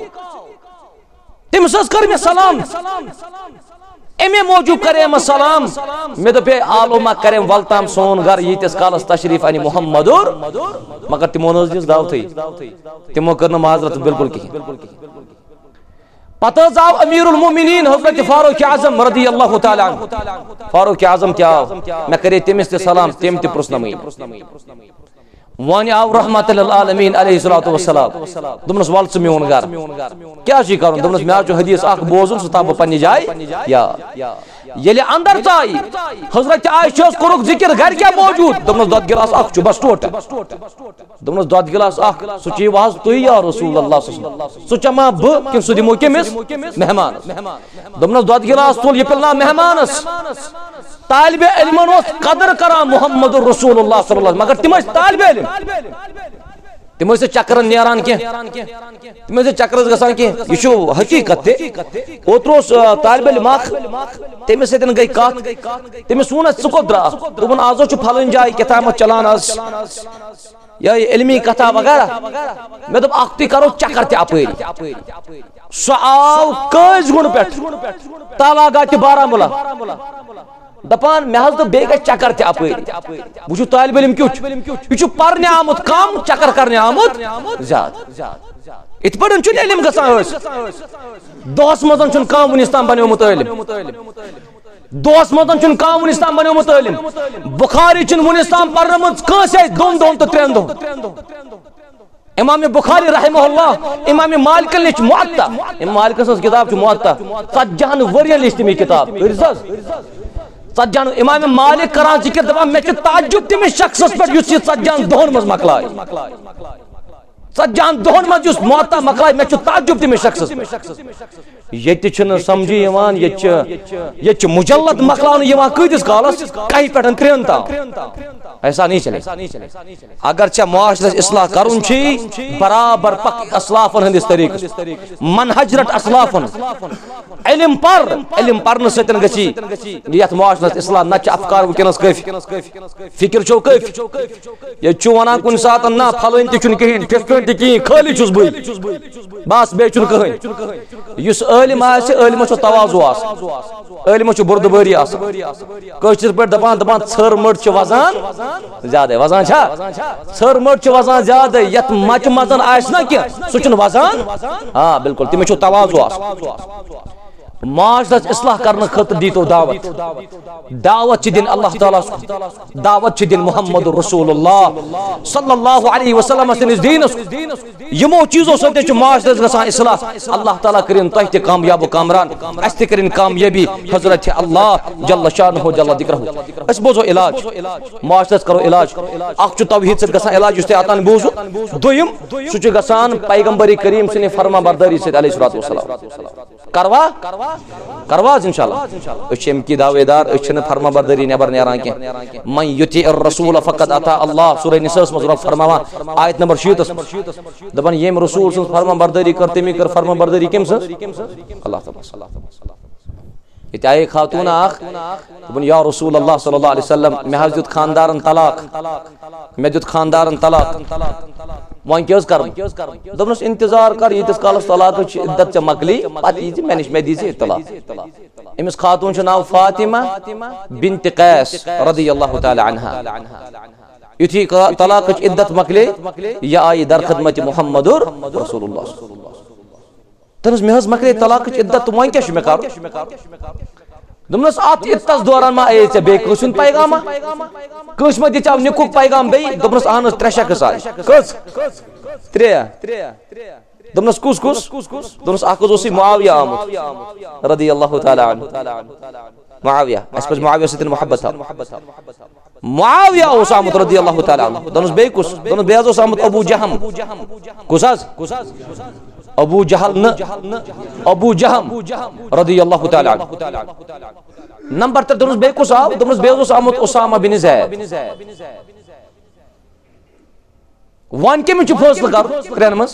तिम सस कर में सलाम एमे मौजूद करे म सलाम मे दपे आलोमा करे वलताम सोन घर यीतिस कालस तशरीफ अनि मुहम्मदुर मगर तिमो नजदीक दावथई तिमो करन माजरत बिल्कुल की पता जाव अमीरुल मोमिनीन हजरत फारूक आजम रदियल्लाहु ताला अन्हु फारूक आजम क्या मैं करे तिमिस सलाम तिम ति प्रश्न वन आव रहमत आलमीन अलैहिस्सलातु वस्सलाम दुमनस वल्स मेन घर क्या छी करन दुमनस मे आजु हदीस आख बोजुन सताब पन्नी जाय या येले अंदर चाई हजरत आयशा कोरुक जिक्र घर क्या मौजूद दुमनस दद गिलास आख छु बस टोट दुमनस दद गिलास आख सुची वाज तु या रसूल अल्लाह सल्लल्लाहु अलैहि वसल्लम सुचमा ब कि सुदिमो केमिस मेहमान दुमनस दद गिलास तुल ये पिलना मेहमानस तालिबे इल्मन कदर करा मुहम्मद रसूलुल्लाह सल्लल्लाहु अलैहि वसल्लम मगर तिम तालिबे इल्म तिम चक्र नेरान के तिम चक्र गसान के यह हकीकत ओत्रोस तालिब इल्म तमिस सतन गई कत तमिस वोन सो द्रा दोपन आज फलन जाय कतामत चलान आज या इल्मी कथा वगैरह मे दोप अख करो चक्कर तपरी सो आव कज गुण पे तालागा बारामूला दपान मे हज बे ग चक्कर तपरी बह तालिब इल्म क्युत यह पर्ने आमुत कम चक्कर करने आमुत ज्यादा इत पे इल्म गसान दोस मजन कम वुनिस ताम बनियोमुत इल्म दोस मजन कम वुनिस ताम बनियोमुत इल्म बुखारी वुनिस ताम पर्नमुत कांसे दोन दोन तो त्रेन दोन इमाम बुखारी रहमहुल्लाह इमाम मालिक लिख मुअत्ता इमाम मालिक सस किताब मुअत्ता 40 वरियन लिख तमी किताब 40 इमाम मालिक करान जिक्र दपा मे ताज्जुब तमिस शख्सस पे युस 40 दोहन मज मकलाय 40 दोहन मज युस मुअत्ता मकलाय मे ताज्जुब तमिस शख्सस ये समझी ये मुजल्लद मकलान कदस कालस कह पे त्रेन तम ऐसा नहीं चले अगर चे मुआशरस इस्लाह करुन बराबर पक असलाफन हंदिस तरीक मनहज रट असलाफन इल्म पर्न सतन गछि यथ मुआशरस इस्लाह न अफकार वकनस कफ फिक्र छो कफ ये छु वना कुन सात ना फलन ति छु कहिन टिफन ति की खाली छुस बई बस बे छु कहिन युस इल्म आसे इल्म छो तवाजु आस इल्म छो बुर्दबारी आस कशर पे दपान दपान छर मट छ वजान ज्यादा वजान छा छर मट छ वजान ज्यादा यत मच मजन आस ना कि सुचन वजान हां बिल्कुल तिमे छो तवाजु आस माशरस इस्लाह करने खतर दीतो दावत दावत दिन अल्लाह ताला दावत दिन मोहम्मद रसूलुल्लाह सल्लल्लाहु अलैहि वसल्लम सनिस दीनस यमो चीजों सते माशरस गसान इस्लाह अल्लाह ताला करिन तह ते कामयाब कामरान अस ते करिन कामयाबी हजरत अल्लाह जल्ल शानहु जल्ल जिक्रुहु अस बोझो इलाज माशरस करो इलाज अख छु तौहीद से गसान इलाज उस ते आतान बोझो दोयम सु छु गसान पैगंबर करीम सने फरमा बरदारी से अलैहि सल्लल्लाहु अलैहि वसल्लम करवा करवाज इंशाअल्लाह अशम की दावेदार अशन फरमा बरदरी नेबर नेरान के मन युति रसूल फकत अता अल्लाह सूरह निसा में रब फरमावा आयत नंबर 36 दबन येम रसूल स फरमा बरदरी करते मी कर फरमा बरदरी केम स अल्लाह ताला इताए खातून आख दबन या रसूल अल्लाह सल्लल्लाहु अलैहि वसल्लम मे हजरत खानदारन तलाक मे दुत खानदारन तलाक वन क्या कर दपनस इंतजार कर यीतिस कालस तलाक इद्दत च मकली पत यी मे निश मे दीजिए इत्तला अमिस खातून छ नाव फातिमा बिन्त कैस रदियल्लाहु ताला अन्हा युथी तलाक इद्दत मकले या आई दर खिदमत मुहम्मदुर रसूलुल्लाह तनस मे हज मकले तलाक इद्दत वन क्या मे कर दमनस आत इत्तस दौरान मा आये चे बे कुसन पैगामा कुस म दिचाव निकुक पैगाम बे दमनस आनस त्रेशा कसा कस त्रेया दमनस कुस दमनस आकजोसी मुआविया आमद रदियल्लाहु ताला अन्हु मुआविया असपस मुआविया से मोहब्बत था मुआविया उस आमद रदियल्लाहु ताला अन्हु दमनस बे कुस दमनस बे जो आमद अबू जहम कुसाज अबू जहल न अबू जहम रदियल्लाहु ताला अन्हु नंबर 3 दमनस बे कुस आव दमनस बे जो आमद उसामा बिन ज़ैद वन के में फैसला कर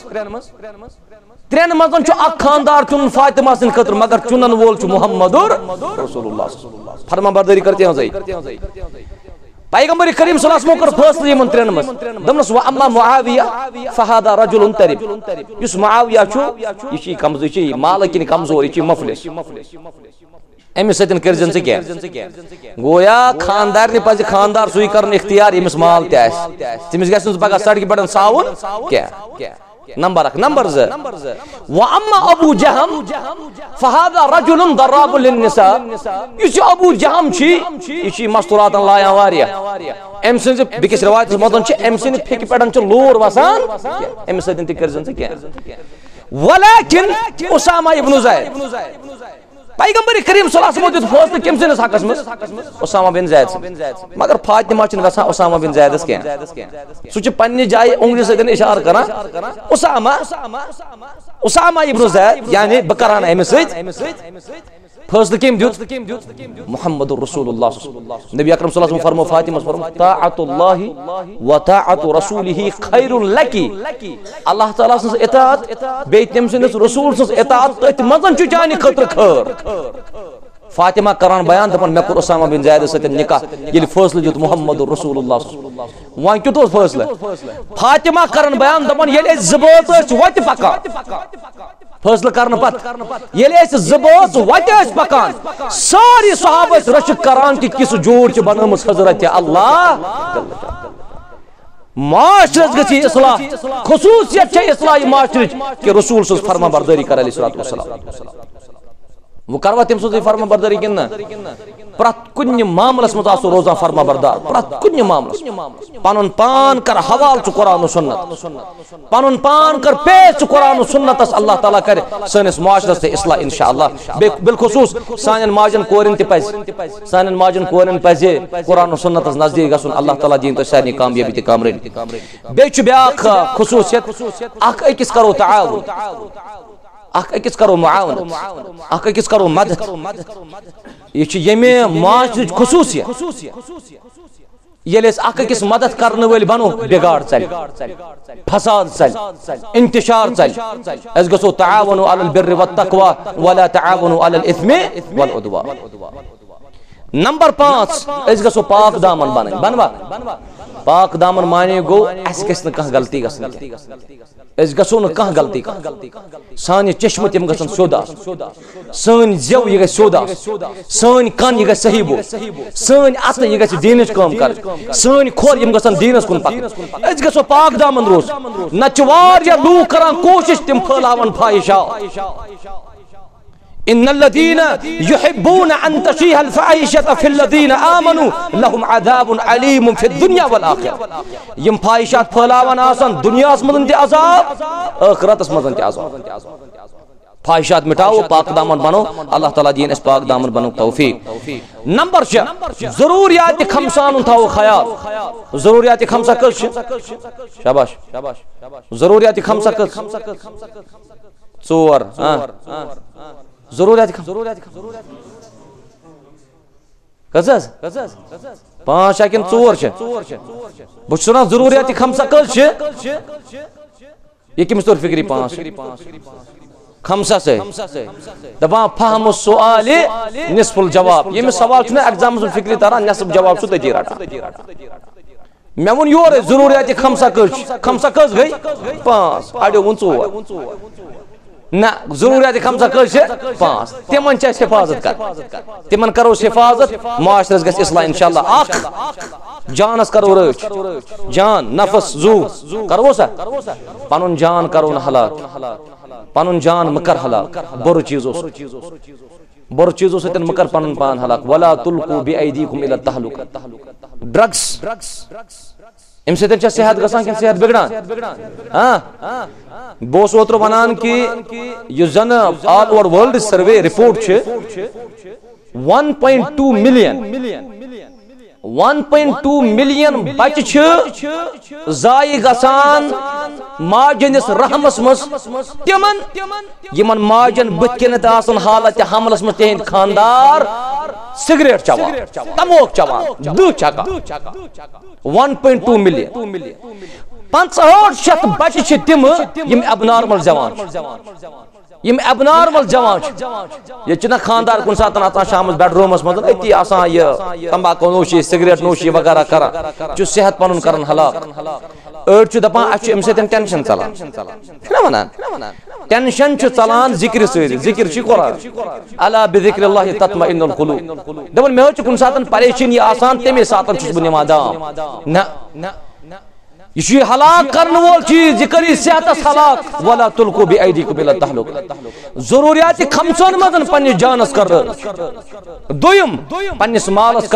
त्रेन मजन अख खानदार चुन फातिमा सिंद खतर मगर चुनन वोल मोहम्मदुर रसूलुल्लाह फरमा बरदारी करते हैं पैगंबर करीम सल्लल्लाहु अलैहि वसल्लम कर फैसला यमन त्रेन मज दमनस व अम्मा मुआविया फहादा रजुल तरिब युस मुआविया छु यी कमजोर छी मालकिन कमजोर छी मफलिस अमिस सतन करजन से क्या गोया खानदार ने पज खानदार सुई करन इख्तियार यमिस माल ते आस तिमिस गसन पगा सड़क पड़न सावन क्या नंबर 1 नंबर 2 व अम्मा अबू जहम फहादा रजुल दराब लिन्निसा युस अबू जहम छी यी मस्तुरातन लाया वारिया एम से बिकिस रवायत मदन छ एम से फिक पड़न छ लोर वसान एम सतन ते करजन से क्या वलाकिन उसामा इब्न ज़ैद पैगंबर करीम सल्लल्लाहु अलैहि वसल्लम फैसला किम से हकस में उसामा बिन ज़ैद मगर फातिमा छिन गसा उसामा बिन ज़ैदस के सु छ पन्नी जाय उंगली से इशारा करा उसामा इब्न ज़ैद यानी बकरान एमिस फैसला किम दियुत मुहम्मदुर रसूलुल्लाह नबी अकरम सल्लल्लाहु अलैहि वसल्लम फरमो फातिमा फरमो ताअतुल्लाहि व ताअतु रसूलिही खैरुल लकी अल्लाह ताला सस इताअत बे तम सस रसूल सस इताअत तत मजन छु जानि खतर खैर फातिमा करान बयान दपन मे कर उसामा बिन ज़ैद सत निकाह ये फैसला दियुत मुहम्मदुर रसूलुल्लाह वन क्यों तो फैसला फातिमा करान बयान दपन ये जबत वत पका फैसला करने पत ये जबत वत पकान सारी सहाबा रश करान कि किस जोड़ च बनमस हजरत अल्लाह माशरत गछि इस्लाह खुसूसियत छ इस्लाह माशरत कि रसूल सस फरमा बरदारी कर अलैहि वसल्लम वो करवा तम सो फरमा बरदारी किन प्रत कुन मामलस मज आसो रोजा फरमा बरदार प्रत कुन मामलस पनुन पान कर हवाल च कुरान सुन्नत पनुन पान कर पेश कुरान सुन्नत अल्लाह ताला करे सनिस माशरत से इस्लाह इंशाअल्लाह बिलखुसूस सानन माजन कोरिन त पज सानन माजन कोरिन पज कुरान सुन्नत नजदीक गसन अल्लाह ताला दीन तो सानी कामयाबी त कामरन बे च ब्याख खुसूसियत अख अकिस करो ताआवुन अख अकिस करो मुआवनत अख अकिस करो मदद ये यमे माशरत खुसूसियत ये अख अकिस मदद करने वाले बनो बिगाड़ चल फसाद चल इंतशार चल अस गसो ताआवनु अलल बिर्रि वत तक़वा वला ताआवनु अलल इस्मि वल उद्वान नंबर 5 अस गसो पाक दामन बनवा पाक दामन माने गो अस गस न कह गलती गस अस गसो न कह गलती सान चश्म तम गसन सोदा सान जेव ये सोदा सान कान ये सही बो सान अत ये गस दीनच काम कर सान खोर यम गसन दीनस कुन पक अस गसो पाक दामन रोज नचवार या लू करा कोशिश तम फलावन फाहिशा इन्नल्लज़ीना युहिब्बूना अन तशीहल फ़ाहिशतु फ़िल्लज़ीना आमनू लहुम अज़ाबुन अलीमुन फ़िद्दुनिया वल आखिरह। यम फ़ाहिशात फैलावन आसन दुनियास मदन ते अज़ाब आखिरतस मदन ते अज़ाब। फ़ाहिशात मिटाओ, पाक दामन बनो। अल्लाह ताला दीन इस पाक दामन बनो तौफीक। नंबर 6 ज़रूरियात खमसान थाओ ख़याल। ज़रूरियात खमसा कस शाबाश ज़रूरियात खमसा कस 4 ज़रूरियात कस 5 किन 4 बह सुना ज़रूरियात खमसा कस ये किमिस तौर फिक्री 5 खमसा से दपा फहम सुआल निस्फुल जवाब। ये सवाल एग्जाम फिक्री तरह नसफ जवाब सु तती रटा। मे वो योर ज़रूरियात खमसा कस गई 5 अड़ो वो 4 ना ज़रूरियात खमसा कस 5 तिमन हिफाजत कर तिमन करो हिफाजत माशरस गस इस्लाह इंशाअल्लाह। जानस करो रच जान नफस जू करो सा पनुन जान करो न हलाक पनुन जान मकर हलाक बुर चीजों से मकर पनुन पान हलाक। वला तुल्कू बिअयदीकुम इला तहलुका। ड्रग्स अम सत सेहत गसान कि सेहत बिगड़ान। बस ओत्र वनान कि यह जन all over world survey report 1.2 million बच्चे जाय गसान माजनिस रहमस मज तिमन यमन माजन बुत हालत हमलस मज तिहंद खानदार सिगरेट चवान तमोक चवान दू चका 1.2 मिलियन 65 बच्चे तिम यम एबनॉर्मल जवान यम एबनॉर्मल जवान ये खानदार कुन सात आता शाम बेडरूमस मज अति आसान यह तंबाकू नोशी सिगरेट नोशी वगैरह कर सेहत पनुन कर हलाक। अड़ दपान अम टेंशन चलान टेंशन चलान जिक्र जिक्र कुरान अला बिज़िक्रिल्लाहि तत्मइन्नुल क़ुलूब। दपन मे कुन सात परेशानी आसान तमे सात छुस बह निवान दाम ना यह हलाक करने वोल चीज यह करी सेहतस हलाक। वला तुल्कू बिअयदीकुम इला तहलुका। ज़रूरियात खमसन मजन पन्निस जानस कर दुयम पन्निस मालस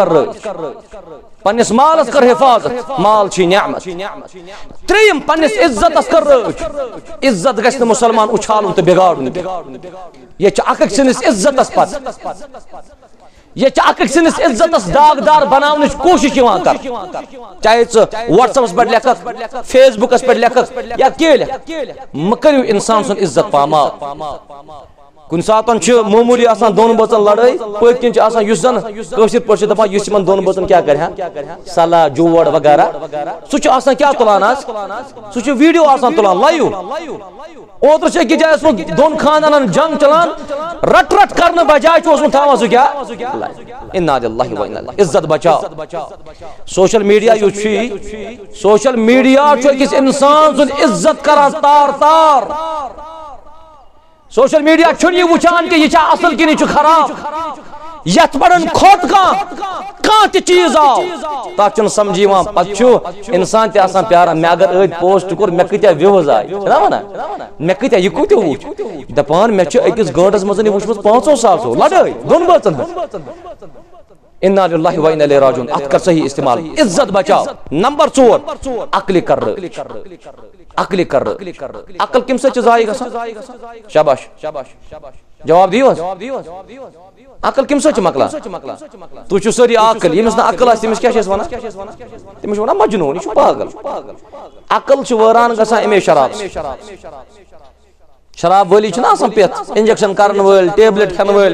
कर हिफाजत माल छी नेमत। त्रेयम पन्निस इज्जतस कर इज्जत गछ मुसलमान उछालुन तो बिगाड़ुन। ये अक सनिस इज्जतस पत ये अकिस इज्जतस दागदार बनाने कोशिश कर चाहे व्हाट्सएप पे लेखक फेसबुकस पे लेखक या कह लेख म करू इंसान सुन इज्जत पामाल। कुन सात मामूली दोन बचन लड़ाई पत्किन जन कशिर पे दपान दोन बचन क्या कर सलाह जोड़ वगैरह सह क्या तुलान सह वीडियो तुलान लाइव। ओतर अकिस जाए दोन खानदान जंग चलान रट रट कर बजाय था सह क्या इन्ना लिल्लाहि व इन्ना इलैहि इज्जत बचाओ। सोशल मीडिया सोशल मीडिया अकिस इंसान सुन इज्जत करान तार तार। सोशल मीडिया यह वुचान कि यह असल कि खराब यथ पड़न खोट कह चीज आव तथ समझ पे इंसान तह प्यारा मे अगर अद पोस्ट कोर मे कत्या व्यूज आय ना मे कत्या यह कत वो दपान मे अकिस गंटस मज वो 500 लड़ाई दोन बचन। इन्ना लिल्लाहि व इन्ना इलैहि राजिऊन। अत कर सही इस्तेमाल इज्जत बचाओ। नंबर 4 अक्ल कर अक्ल कम जाय शाबाश जवाब दियो अक्ल कम मकलान तुम सारी अक्ल यमिस ना अक्ल तमिस क्या वन तमिस वन मजनून यह पागल। अक्ल वरान गसान अमे शराब वली पेत इंजेक्शन कर वल टेबलेट खेन वल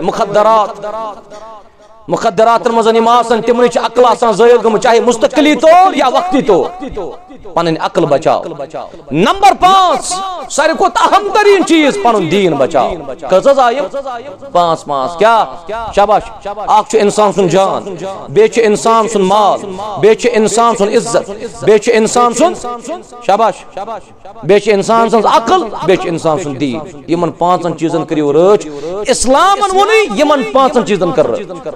मुखदरात मजन तिमन अक्ल ज़ायल गम चाहे मुस्तकिली तौर या वक्ती तौर पन अक्ल बचाओ। नंबर 5 सारे को अहम तरीन चीज पन दीन बचाओ। कस आय 5 क्या शाबाश इंसान सुन जान बे इंसान सुन माल बे इंसान सुन इज्जत बे इंसान सुन शाबाश बे इंसान सुन अक्ल बे इंसान सुन दीन। यमन 5 चीजन करियो रच इस्लामन वोन यमन 5 चीजन कर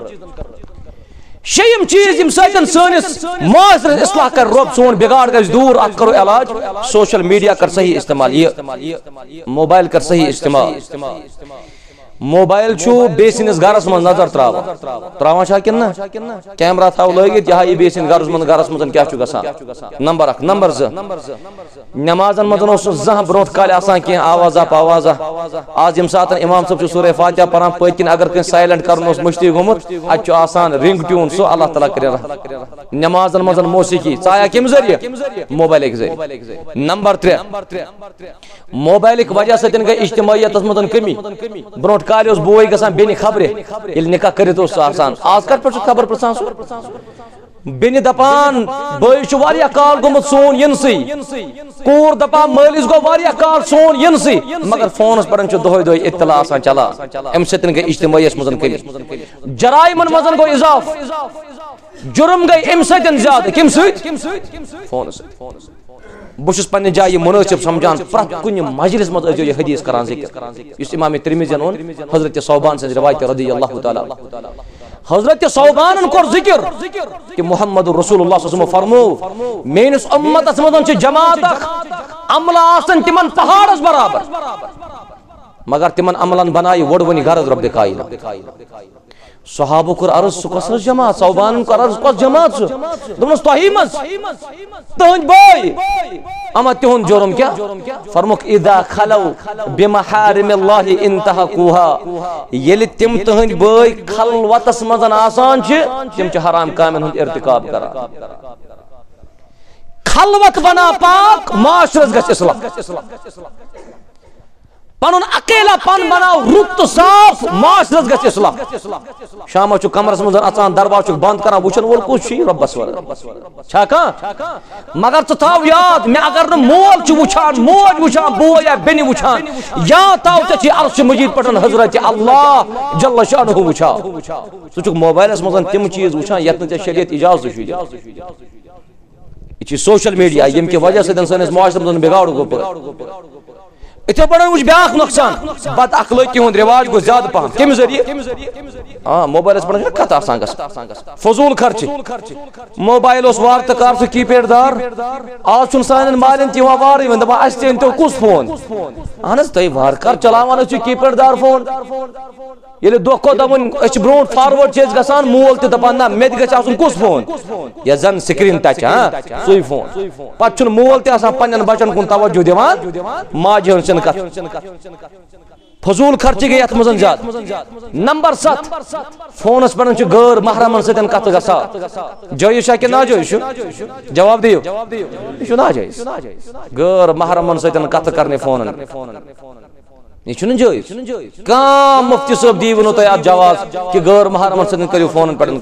शेयम चीज सनिस माशरस इस्लाह कर रब सोन बिगाड़ गज दूर अत करो इलाज। सोशल मीडिया कर सही इस्तेमाल ये मोबाइल कर सही इस्तेमाल मोबाइल बेसिनिस गरस मज नजर त्रावान कैमरा थव लगित यह बेसिन गरस मज क्या नंबर 1 नंबर 2 नमाजन मज जह ब्रो काल कह आवाजा पवाजा आज यम सात इमाम सब सूरह फातिहा पढ़ान पत्किन अगर कह साइलेंट कर मुश्ती गोमुत अत रिंग ट्यून सो अल्लाह ताला कर नमाजन मज मौसीकी चाया कम जरिए मोबाइल जरिए नंबर 3 मोबाइल वजह सत गई इज्तिमायत मज कमी ब्रो काल बोई गसान बेनि खबरे निकाह कर आज कत पे खबर पृछान बेनि दपान बई वारिया काल गोमुत सोन यनसी कूर दपान मलिस गो वारिया काल सोन यनसी मगर फोनस पर दोहे दोहे इत्तला आसान चला अम सत गई इज्तिमायत मज कमी जराइमन मज गो इजाफ जुर्म गई अम सत ज्यादा कम फोन बहुत पन्ने जाय मुनासिब समझान प्रत कुन मजलिस मज यह हदीस करान जिक्र इमाम तिरमिज़ीन ओन हजरत सौबान से रिवायत रदियल्लाहु ताला हजरत सौबान कोर जिक्र कि मोहम्मद रसूलुल्लाह सल्लल्लाहु अलैहि वसल्लम फरमो मेनिस उम्मतस मज जमात अमला आसन तिमन पहाड़स बराबर मगर तिमन अमलन बनाई वोडवनी गरज रब दिखाई सहाबो कर अर्ज कस जमात सौबान कर अर्ज कस जमात दोनों तही मज तहन भाई अमा तिहुन जुर्म क्या फरमुक इदा खलौ बिमहारिमिल्लाहि इंतहकुहा येल तिम तहन भाई खलवतस मजन आसान तिम हराम कामन हुंद इर्तिकाब करा खलवत बना पाक माशरस गछ इस्लाम पन अकेला पन बनाओ रुत साफ माशरस गछ इस्लाम शाम कमरस मज अचान दरवाज बंद कर वुचन वोल कुछ रब्बस मगर च थाव याद मे अगर न मोल वुचान मोज वुचान बो या बेनि वुचान या ताव ते अर्श मजीद पटन हजरत अल्लाह जल्ल शानुहु वुचा सु मोबाइलस मज तिम चीज वुचान यत न शरीयत इजाजत यह सोशल मीडिया यम कि वजह से सनिस माशरस मज बिगाड़ गो इथे पड़न वुच ब्याख नुकसान बद अखलाकी हुंद रिवाज गो ज्यादा पहन कम जरिए हां मोबाइलस पड़न कत आसान गस फजूल खर्च मोबाइल ओस वार त कार कीपैड दार आज छुन सानन मालन ति वार वन दबा अस तो कुस फोन अहनस तय वार कर चलावान छ कीपैड दार फोन ये दो को दवन अस ब्रो फॉरवर्ड चेज गसान मोल त दपान ना मे गछ आसन कुस फोन या जन स्क्रीन टच हां सोई फोन पत छुन मोल त आसान पन्नन बचन कुन तवज्जो देवान माज हन फजूल खर्च गई अत मजन ज्यादा नंबर 7 फोनस पर गैर महरमन सतन कत गसा जायज कि नाजायज जवाब दियो नाजायज गैर महरमन सतन कत करने फोन यह जायज कम मुफ्ती साहब दीवन तुम अत जवाब कि गैर महरमन सतन करो फोन पर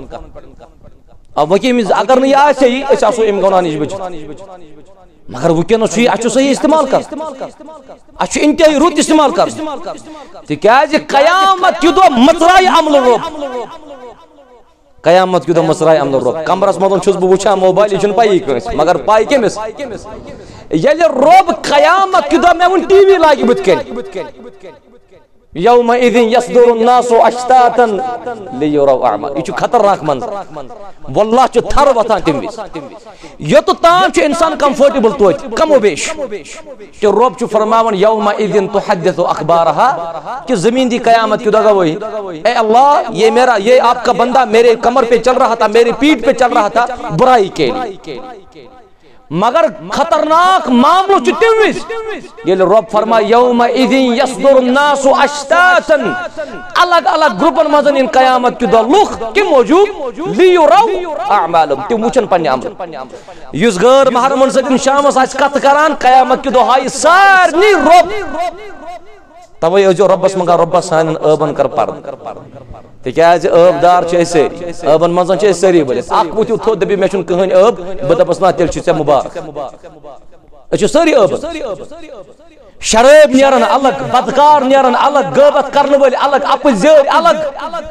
अब वकीम अगर यह आसो अम गुनाह नश बच मगर वुकस सही इस्तेमाल कर इंतहाई रुत इस्तेमाल कर तिकाज कयामत कि दो मसराय अमल रोब कयामत कि दो मसराय अमल रोब कमरस मदन छुस बह वुचान मोबाइल यह पाई मगर पाई कमिस ये रोब कयामत कि दो मे वन टीवी लाग बुत कन यौमइज़िन यसदुरुन्नासु अश्तातन लियुरौ अअमाल यह खतरनाक मंजर वल्लाह च थर वथान तम योत ताम च इंसान कंफर्टेबल तो कमो बेश कि रब च फरमावन यौमइज़िन तुहद्दिसु अखबारहा कि जमीन दी कयामत की गवाही ए अल्लाह ये आपका बंदा मेरे कमर पे चल रहा था मेरे पीठ पे चल रहा था बुराई के लिए मगर खतरनाक मामलो ये रब फरमा यौमइज़िन यसदुरुन्नासु अश्तातन अलग अलग ग्रुपन मजन इन कयामत कि दो लुख कि मौजूद लियुरौ अअमालहुम तिम वुचन पन्ने अमल युस गैर महरमन सतन शामस आस कत करान कयामत कि दो हाय सारनी रब तवे अजो रब्बस मंगा रब्बस सानन अबन कर पर तिकाज अबदार से अबन मजन से सरी बलिस अख वुथु थो दबि मे छुन कहन अब बदपस ना तेल छ मुबारक अछ सरी अब शराब नियरन अलग बदकार नियरन अलग गबत करन वाली अलग अपजेर अलग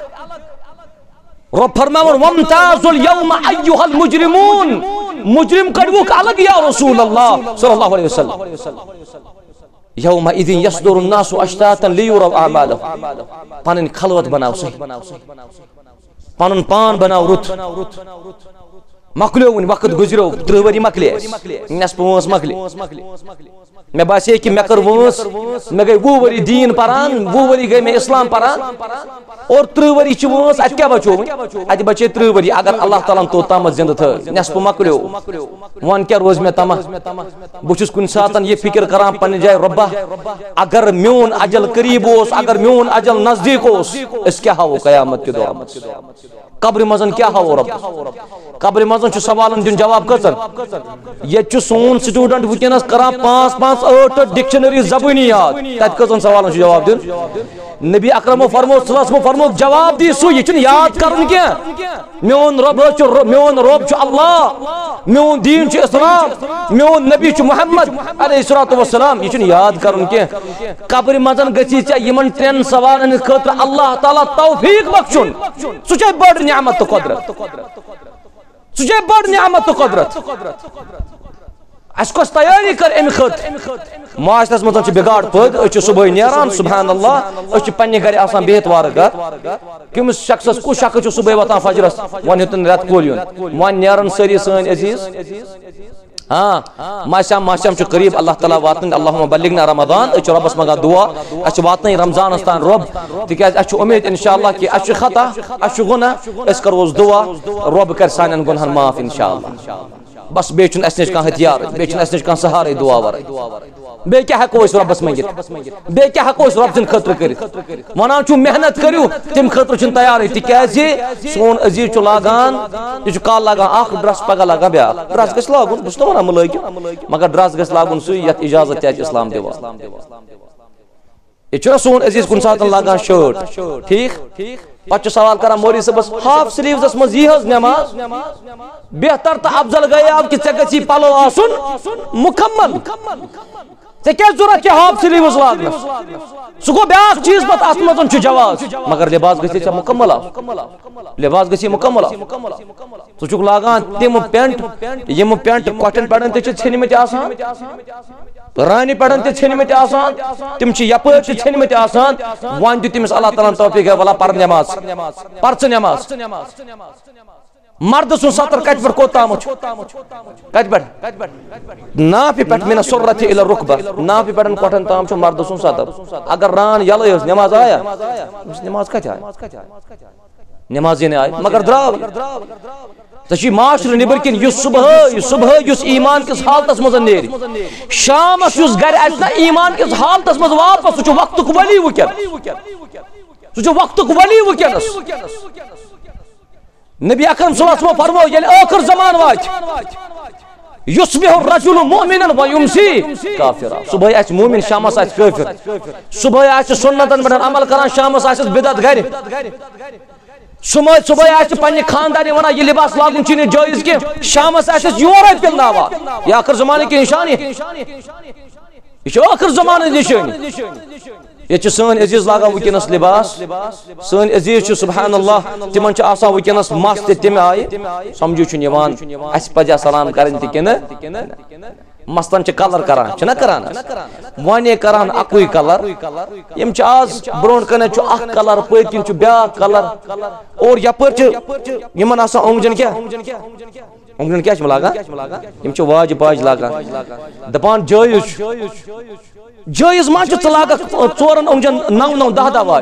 रब फरमावन वमताजुल यौम अय्युहल मुजरिमून मुजरिम कड़वुक अलग या रसूल अल्लाह सल्लल्लाहु अलैहि वसल्लम यौमइज़िन यसदुरुन्नासु अश्तातन लियुरौ अअमालहुम पन खलवत बनाओ सही पन पान बनाओ रुत मकलियो वक्त गुजरो 30 वरी मकले नेस्फ वंस मकले मे बासे कि मे कर वंस मे गई 20 वरी दीन परान 20 वरी गई मे इस्लाम परान और 30 वरी वंस अत क्या बचो अत बचे 30 वरी अगर अल्लाह ताला तो तम जिंद थ नेस्फ मकलियो वन क्या रोज मे तम बुछुस कुन सातन ये फिक्र करान पन जाय रब्बा अगर म्योन अजल करीब ओस अगर म्योन अजल नजदीक ओस इस क्या हावो कयामत के दौर कब्र मजन क्या हावो रब कब्र मजन सवालन दिन जवाब कचन ये सोन स्टूडेंट वुनस करान 5-5-8 डिक्शनरी जबानी याद तत कचन सवालन जवाब दिन नबी अकरम फरमो जवाब दी सु ये याद करन क्या म्योन रब अल्लाह म्योन दीन इस्लाम म्योन नबी मोहम्मद अलैहिस्सलातु वस्सलाम ये याद करन क्या कब्र मजन गछि यमन 3 सवालन खतर अल्लाह ताला तौफीक बख्शुन सु बड़ नियामत तो कुदरत सु बड़ नियामत तो कुदरत अस तैयारी कर अम खत माशरस मज बिगाड़ पद सुबह नेरान सुबहान अल्लाह पन्ने घर आसान बिहत वार घर कमिस शख्स कुछ शख्स सुबह वतान फजरस वन हेतन रेत कोल यून वन नेरान सारी सन अजीज हाँ माशाम करीब अल्लाह ताला वातन अल्लाहुम्मा बल्लिगना रमजान रब्बस मंगा दुआ अस वातन रमजान तान रब तिकाज अस उम्मीद इंशाअल्लाह कि अस खता अस गुनाह अस करोस दुआ रब कर सानन गुनाहन माफ इंशाअल्लाह बस बे चुन अस निश का हथियार बे चुन अस निश का सहारे दुआ वर बे क्या हको रब्बस मंगित बे क्या हको रब दिन खतर कर वनान छु मेहनत करियो तिम खतर छु तैयार तिकाज सोन अजीज छु लागान ये काल लागान आख ड्रेस पगा लागान ब्या ड्रेस गस लागुन बस तो मलक मगर ड्रेस गस लागुन सु यत इजाजत त्याज इस्लाम देवा ये छु सोन अजीज कुन सात लागान शर्ट ठीक पच सवाल करा मोरी से बस हाफ स्लीव्स मज यह नमाज बेहतर तो अफजल गए आप कि गि पलो आसुन मुकम्मल ऐ क्या जरूरत हाफ स्लीव्स लागन सह गो ब्या चीज पत अत मज जवाज मगर लिबास गि मुकम्मल लिबास गि मुकम्मल सह लागान तिम पेंट यम पेंट कटन पेड़न तनमत रानी पेड़न तनमत तिम यपर तनमत वन दि तमिस अल्लाह ताला तौफीक वला पर नमाज पर्च नमाज मर्द सुन सतर कत पे कोताम कत पे नाफि पे मिन सुर्रति इला रुकबा नाफि पे कोठन ताम मर्द सुन सतर अगर रान यल नमाज आया नमाज कत आया नमाज ने आय मगर द्राव ती माशर निबर किन सुबह ईमान किस हालत मज नेर शाम घर ना ईमान किस हालत मज वापस सह वक्त वली वुकन सह वक्त वली वुकनस नबी अकरम सल्लल्लाहु अलैहि वसल्लम फरमो ये आखिर जमान वात युस्बिहु रजुलु मुमिनन व युमसी काफिरा सुबह आस मुमिन शामस आस काफिर सुबह आस सुन्नतन पर अमल करान शामस आस बिदअत घर सुबह आस पन्ने खानदानी वना ये लिबास लागुन छिन जायज के शामस आस योर पिलनावा ये आखिर जमाने की निशानी ये आखिर जमाने निशानी ये सन अजीज लागान वुकनस लिबास सन अजीज सुबहान अल्लाह तिमन वुकनस मस तम आय समझू अस पजा सलाम कर मस्तन कलर करान वन करान अकुई कलर यम आज ब्रोन कन कलर पकिन ब्या कलर और यपर ओंगजन क्या ओंगजन क्या लागान वाज पाज लागान दपान जायज मा लाग 4 ओंगजन 9-9-10 वाज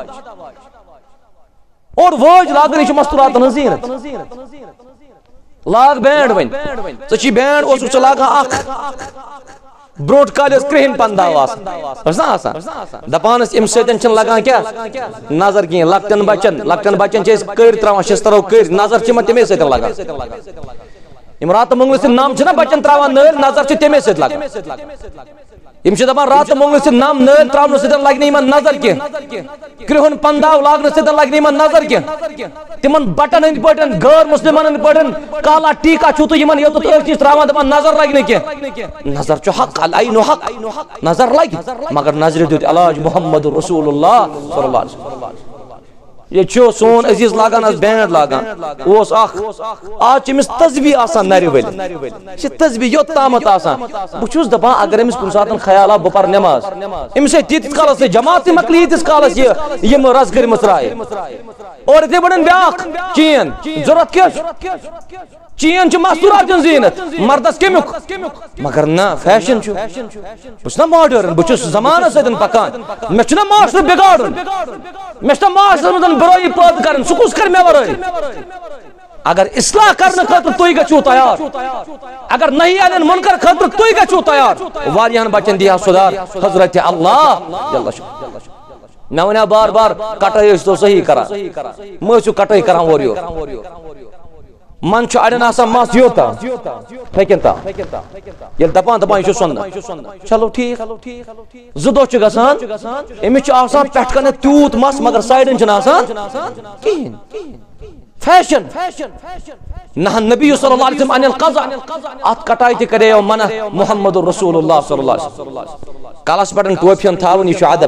और वाज लागन मस्तूरात जीनत लाग बैंड वन ची बैंड उस लागान ब्रोट काल क्रिहन पंदाव दपान अम सतन लगान क्या नजर कह लकटन बचन कर त्रावान शस्तरो कर नजर तमे सत लगान रात मंगल नाम बचन त्रावान नजर तमे सत लगान दपान रात मंगल नाम नर त्रावन सत लगे नजर कह क्रिहन पंदाव लागन सत लगे नजर कह तिमन बटन अंद पे गैर मुस्लिमन अंद पे काला टीका छू तो योत त्रावान दपान नजर लगे कह नजर हक अलैन हक नजर लगे मगर नजर दुत अलाज मुहम्मद रसूलुल्लाह सल्लल्लाहु अलैहि वसल्लम ये सोन अजीज लागान बैंड लागान आज अमिस तस्बीह आसान नर वल तस्बीह योत तामत आसान बहुत दपान अगर अमिस कुन सात ख्याल बह पर नमाज अमिस तीत कालस जमात मकली यीतिस कालस यम रस कर मसराए और इथे बड़न ब्याख चीन जरूरत क्या चीन मस्तूरात जीनत मर्दस कमुक मगर ना फैशन बस ना मॉडर्न बहुत जमाना सतन पकान मे माशर बिगाड़न मे माशर मज बुराई पैद कर सह कर मे वर अगर इस्लाह करने खतर तुम गो तैयार अगर नहीं आलन मुनकर खतर तुम गो तैयार वारियान बचन दिया सुधार हजरत अल्लाह मे वन बार बार कटाई तो सही करा मो कटाई करा और यो मन अड़न मस योता हेकन ता ये दपान दपान यह सोन चलो ठीक जो दो गसान अमिस पे कन तूत मस मगर साइडन कहें फैशन नहा नबी सल्लल्लाहु अलैहि वसल्लम अनिल क़ज़ा अत कटाई ते करे मना मुहम्मद रसूलुल्लाह सल्लल्लाहु अलैहि वसल्लम कलस पटन टोपियन थावन यह अदब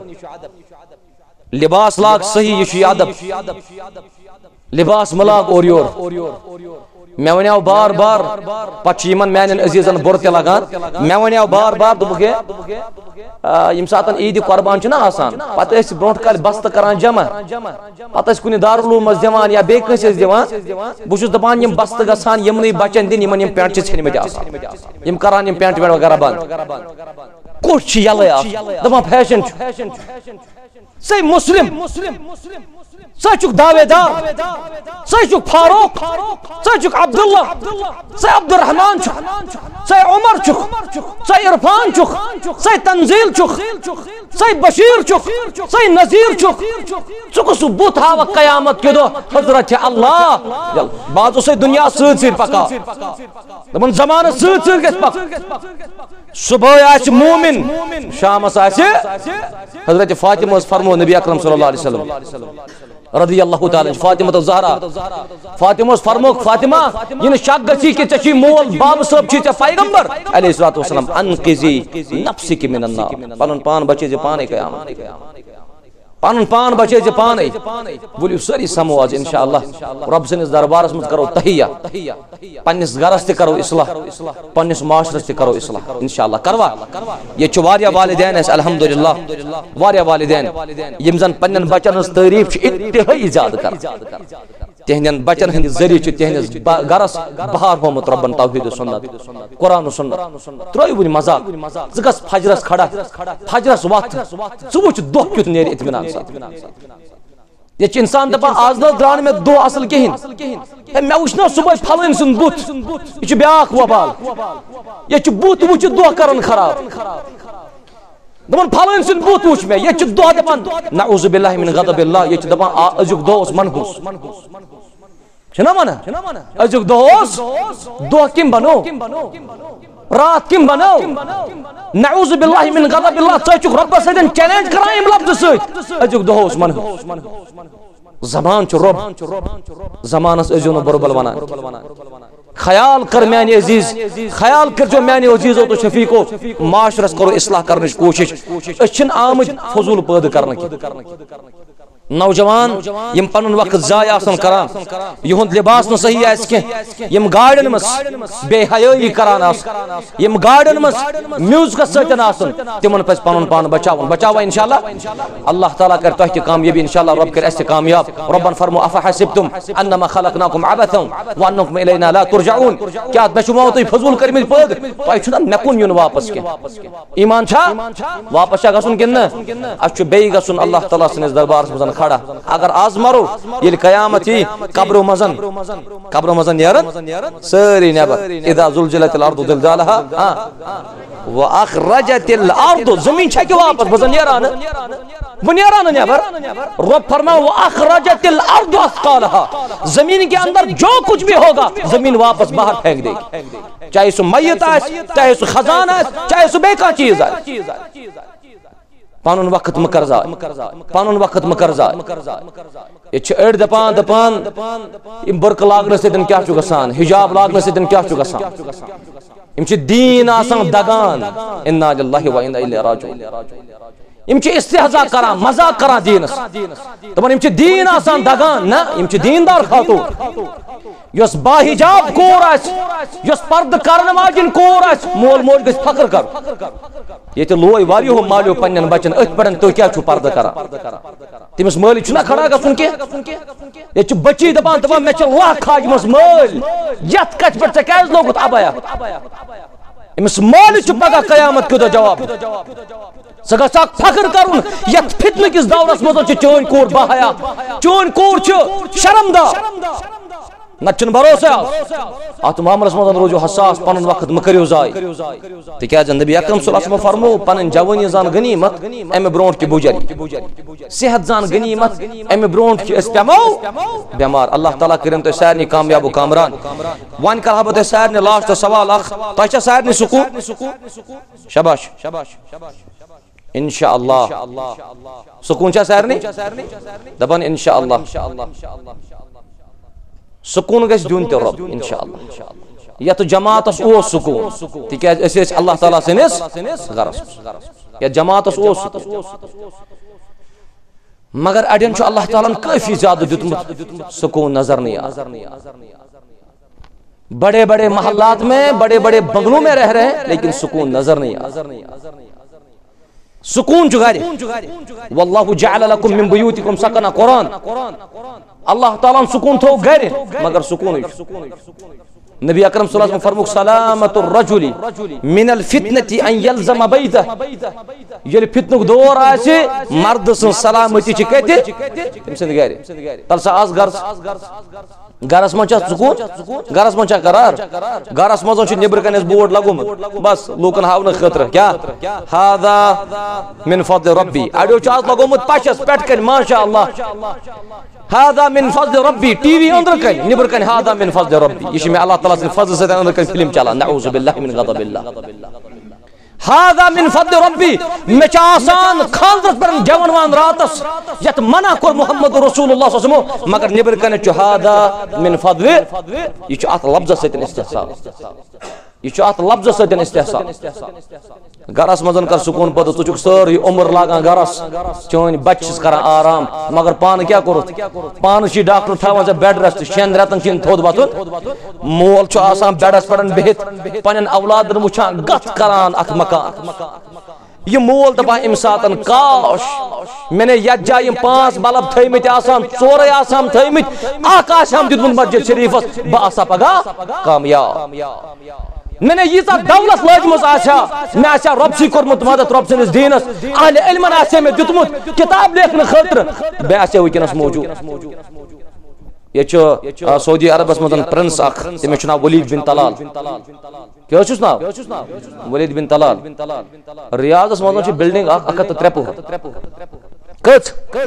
लिबास लाग सही यह अदब लिबास मलाग और योर मे वन बार बार पे मान अजीजन बुर त लगान मे वन बार बार दोप यम सात ईद कुर्बान पे ब्रो कल बस्त करान जमा पे कुन दारुल मज दिवान या बेस दिवान बहुत दपान यम बस्त गसान यमन बचन दिन यम पेंट छनमत यम करान यम पेंट वेंट वगैरह बंद कुछ यल दपान फैशन सही मुस्लिम सह दावेदार सह फारूक सह अब्दुल्ला सह अब्दुर्रहमान सह उमर सह इरफान सह तंजील सह बशीर सह नजीर चुकस बुत हाव कयामत के दो हजरत अल्लाह बाज दुनिया सत पका दपन जमान सत पक सुबह मोमिन शामस हजरत फातिमा फरमो नबी अकरम सल्लल्लाहु अलैहि वसल्लम रदी अल्लाह ताला फातिमा तो ज़हरा फातिमा फरमो फातिमा इन शक गसी कि चे मोल बाब सब छी चे पैगंबर अलैहिस्सलातु वस्सलाम अनक़िज़ी नफ्सिक मिनन नार पन पान बचे जे पाने क़यामत पन पान बचे जे पाने बोलियो सारी समो आज इंशाअल्लाह रब सनिस दरबारस में करो तहिया पन्निस गरस ते करो इस्लाह पन्निस माशरस ते करो इस्लाह इंशाअल्लाह करवा ये छु वारिया वालिदैन है अल्हम्दुलिल्लाह वारिया वालिदैन यम जन पन्नन बचन तारीफ इंतहाई ज्यादा कर तेहन बचन हंद जरिए तेहनस गरस बहार होमुत रब्बन तौहीद सुन्नत कुरान सुन्नत त्रोय बुन मजाक गस फजरस खड़ा फजरस वक्त सुबह दो क्युत नेर इत्मीनान ये इंसान दपा आज न द्रान में दो असल कहें मे वुन सुबह फलन सुन बुत यह ब्याख वबाल ये बुत वो दो कर खराब दपन फलन सुन बुत वो मे ये दो दपान नऊज़ु बिल्लाहि मिन ग़ज़बिल्लाह ये दपान अजुक दो मनहूस छना मन अजुक दो किम बनो रात किम बनो नऊज़ु बिल्लाहि मिन ग़ज़बिल्लाह चुक रब सदन चैलेंज करान इम लफ्ज़ सत अजुक दोस मनहूस जमान च रब जमानस अजो न बरबल वनान ख्याल कर मैंने अजीज ख्याल कर जो मैंने अजीजो तो शफीको माशरस करो इस्लाह करने की कोशिश अच्छन आमद फजूल पैदा करने की नौजवान यम पन वक्त जाय आसन करान युंद लिबास न सही आस के यम गार्डन मस बेहयाई करान आस यम गार्डन मस म्यूजिक सतन आसन तिमन पे पन पान बचावा इंशाअल्लाह अल्लाह ताला कर तोह की कामयाबी इंशाअल्लाह रब कर ऐसे कामयाब रब्बन फरमो अफा हसिबतुम अन्नमा खलकनाकुम अबथन व अन्नकुम इलैना ला तुरजाऊन क्या नशुमा तो फजूल करमित पद तोह छुना नकुन युन वापस के ईमान छा वापस छा गसुन किन अछ बे गसुन अल्लाह ताला सनिस दरबार में खड़ा अगर आज मरो ये कयामत ही कब्रो मजन नेरन सारी नेबर इदा जुलजिलतिल अर्दु जिलजालहा व अखरजतिल अर्दु जमीन छ के वापस मजन नेरान नेबर रब फरमाओ व अखरजतिल अर्दु असकालहा जमीन के अंदर जो कुछ भी होगा जमीन वापस बाहर फेंक देगी चाहे सो मय्यत आए चाहे सो खजाना आए चाहे सो बेका चीज आए पानुन वक्त मकरजा ये अड़ दपान बुरक लागन सतन क्या गसान हिजाब लागन सतन क्या गसान दीन आसान दगान इन्ना लिल्लाहि व इन्ना इलैहि राजिऊन इम इस्तेहजा करान मजाक करान दीनस दपान इम दीन आसान दगान ना इम दीनदार खातून यस बाहिजाब कोर यस पर्द करन वाजिन कोर मोल मोल गस फक्र कर ये लोय वारियो मालियो पन्न बचन अथ पड़न तो क्या छु पर्द करा तमिस माली छुना खड़ा गसुन के ये बची दपान दपान मे लाख खाजमस माल यथ कच पर क्या लोगुत अबाया इमिस माली छु पगा कयामत कुद जवाब सगा फख्र करुन यथ फितन किस दौरस मज चोन कोर बहाया चोन कोर शर्मदार नचन भरोसा अत मामलस मज रोजो हसास पन वक्त मह करो जाय तिकाज नबी अकरम सल्लल्लाहु अलैहि वसल्लम फरमो पन जवानी जान गनीमत अमे ब्रोंट की बुजरी सेहत जान गनीमत अमे ब्रोंट की पेमो बेमार अल्लाह ताला करिम तो सारनी कामयाब कामरान वन कर बत सारनी लास्ट सवाल अख तह सारनी सुकून शाबाश इंशाअल्लाह सुकून सारनी दपन इंशाअल्लाह सुकून गस दुन तो रब इंशाअल्लाह या तो जमात ओ सुकून तिकाज अल्लाह ताला सनिस गरस या जमात ओ मगर अड़न अल्लाह ताला काफी ज्यादा दितमुत सुकून नजर नहीं आ बड़े बड़े महल्लात में बड़े बड़े बंगलों में रह रहे हैं लेकिन सुकून नजर नहीं आ सुकून जुगारी वल्लाहु जअल लकुम मिन बुयूतिकुम सकना कुरान अल्लाह ताला सुकून थो घर मगर सुकून नबी अकरम सल्लल्लाहु अलैहि वसल्लम फरमुक सलामतुर रजुली मिनल फितनति अन यलज़म बैतह ये फितनुक दौर आसे मर्द सन सलामती छ कते तमसे घर तल सा आज गरस मन सुकून गरस मन करार गरस मन निबर कन बोर्ड लगुम बस लूकन हावन खतर क्या हादा मिन फज़ल रब्बी अड़ो आज लगोमुत पशस पेट कन माशाअल्लाह हादा मिन फज़ल रब्बी टीवी अंदर कन निबर कन हादा मिन फज़ल रब्बी ये मे अल्लाह ताला से फज़ल से अंदर कन फिल्म चला नऊज़ु बिल्लाहि मिन गज़बिल्लाह हादा मिन फज़ल रब्बी मे आसान खानदर पर जवान रातस यत मना कर मोहम्मद रसूलुल्लाह सल्लल्लाहु अलैहि वसल्लम मगर निबर कन हादा मिन फज़ल ये अत लफ्ज़ से इस्तेहसाल ये अत लफ्ज़ से इस्तेहसाल गरस मजन कर सुकून पद तुझ सारी उम्र लागान गरस चोन बच्चस कर आराम मगर पान क्या करो पान डॉक्टर थवान बेड रेस्ट 6 रेतन थोद वतुन मोल बेडस पे बिहित पन औलाद वुचान गत करान अत मकान ये मोल दपान अम सात काश मैंने यथ जाय 5 बल्ब थमित 4 थमित दितमुत मस्जिद शरीफस बह आसा पगह कामयाब मैंने यीजा दौलत लजमस मे रब सी कोर्मुत मदद रब सनिस दीनस अहले इल्मन मे दितमुत किताब लेखन खतर बे वनस मौजूद ये सऊदी अरबस मज प्रिंस तमिस नाव वलीद बिन तलाल क्या नाव वलीद बिन तलाल रियादस मज बिल्डिंग 103 पोहर कच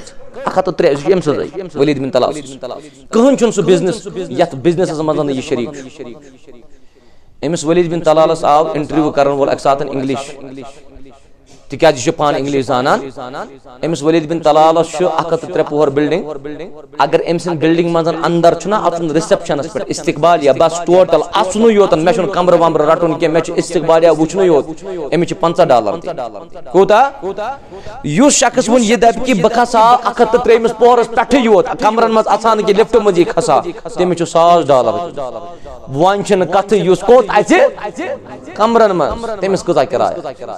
103 वलीद बिन तलाल कहन सह बिजनेस यथ बिजनेस मज यह शरीक अमिस वलीद बिन तलालस आव इंटरव्यू करन वोल अक साथ इंग्लिश तिकाज यह पान इंग्लिश जानान अमिस वलीद बिन तलालस 103 पोहर बिल्डिंग अगर अम सिन बिल्डिंग मज अंदर छुना अचुन रिसेप्शनस पे इस्तकबाल या बस टोटल अचुन योतन मे कमर वमर रटुन के मे इस्तकबाल या वुचन योत अमिस $50 कोता युस शख्स वन ये दब कि बह खसा 103 पोहरस पे योत कमरन मज अचान कि लिफ्ट मज खसा तमिस $100 वन कथ युस कोत कमरन मज तमिस कजा किराया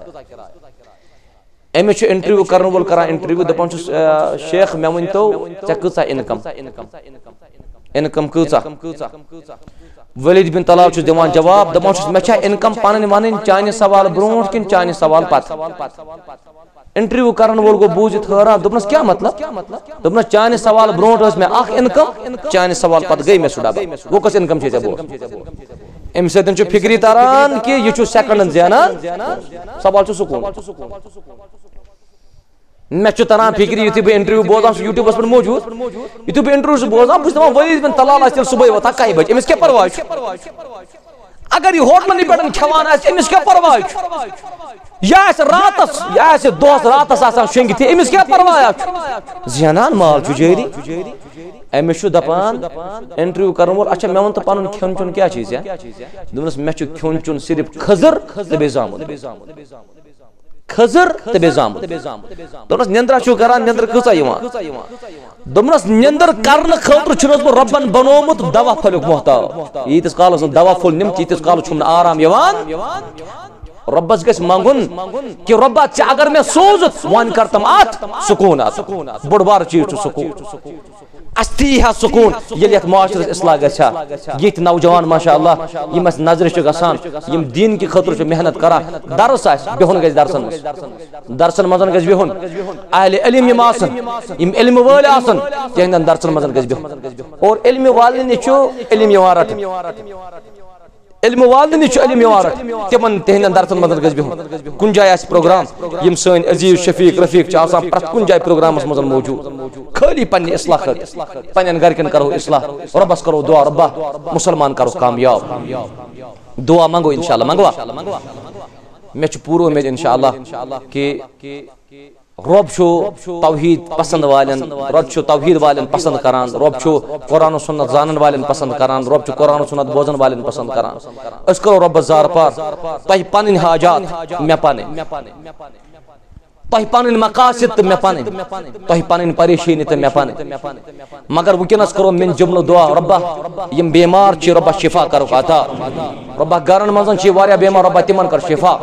अमिस इंटरव्यू कर वोल कर इंटरव्यू दपान शेख मे वन तो कचा इनकम इनकम कचा वलीद बिन तलाल दिवान जवाब दपान मे इनकम पन वन चान सवाल ब्रोट कि चान सवाल पत इंटरव्यू कर वोल गो बूझित हैरान दोपनस क्या मतलब दोपनस चान सवाल ब्रोट मे इनकम चान सवाल पत गई मे सुडा वो कस इनकम अम सत फिक्री तारान कि यह सेकंडन जानान सवाल सुकून मे तारान फिक्री युथ बह इंटरव्यू बोजान यूट्यूबस पे मौजूद युथ बह इंटरव्यू बोजान बस दपान वलीद बिन तलाल सुबह वोथान 1 बजे अमिस क्या परवाह अगर यह होटलन पे खेवान अमिस क्या परवाह यह रातस यह दोस रातस शेंगित अमिस क्या परवाह जानान माल जारी अमिस दपान इंटरव्यू कर वोल अच्छा मे वन तो पन खेन चुन क्या चीज दोपस मे खेन चुन सिर्फ खजर तो बे जामुन खजर तो बे जामुत दोनस निंद्रा छु करान निंद्र कचा यवान दोनस निंद्र करन खतर छुनस बो रब्बन बनोमुत दवा फलुक मोहताब यीतिस कालस दवा फुल निम यीतिस कालस छुम आराम यवान रब्बस गस मंगुन कि रब्बा च अगर मैं सोजत वन करतम आत सुकून आत बड़ बार चीज छु सुकून अस्ती है सुकून ये माशरस इस्लाह गछा ये नौजवान माशाअल्लाह यमस नजर छु गसान यम दीन की खतर छु मेहनत करा दरस आस बेहुन गस दर्शन मजन गस बेहुन अहले इल्म यम आसन यम इल्म वाले आसन तेहन दर्शन मजन गस बेहुन और इल्म वाले ने छु इल्म यवारत इल्म वाले ने छु इल्म यवारत तिमन तेहन दर्शन मजन गस बेहुन कुन जाय आस प्रोग्राम यम सन अजीज शफीक रफीक च आसान प्रत कुन जाय प्रोग्रामस मजन मौजूद खाली पन्ने इस्लाह पन्न घरकन करो इस्लाह रब्बस करो दुआ रब्बा मुसलमान करो कामयाब दुआ मांगो इंशाअल्लाह मंगवा मे छु पूरो उम्मीद इंशाअल्लाह कि रब छु तौहीद पसंद वालन रब छु तौहीद वालन पसंद करान रब छु कुरान और सुन्नत जानन वालन पसंद करान रब छु कुरान और सुन्नत बोजन वालन पसंद करान अस करो रब जार पार तह पन्न हाजात मे पाने तह पन्न मकासद तो मे पाने तह पन्न परेशानी तो मे पाने मगर वुनकस करो मिन जुमलो दुआ रब्बा यम बीमार च रब्बा शिफा करो अता रब्बा गरन मजन च वारिया बीमार रब्बा तिमन कर शिफा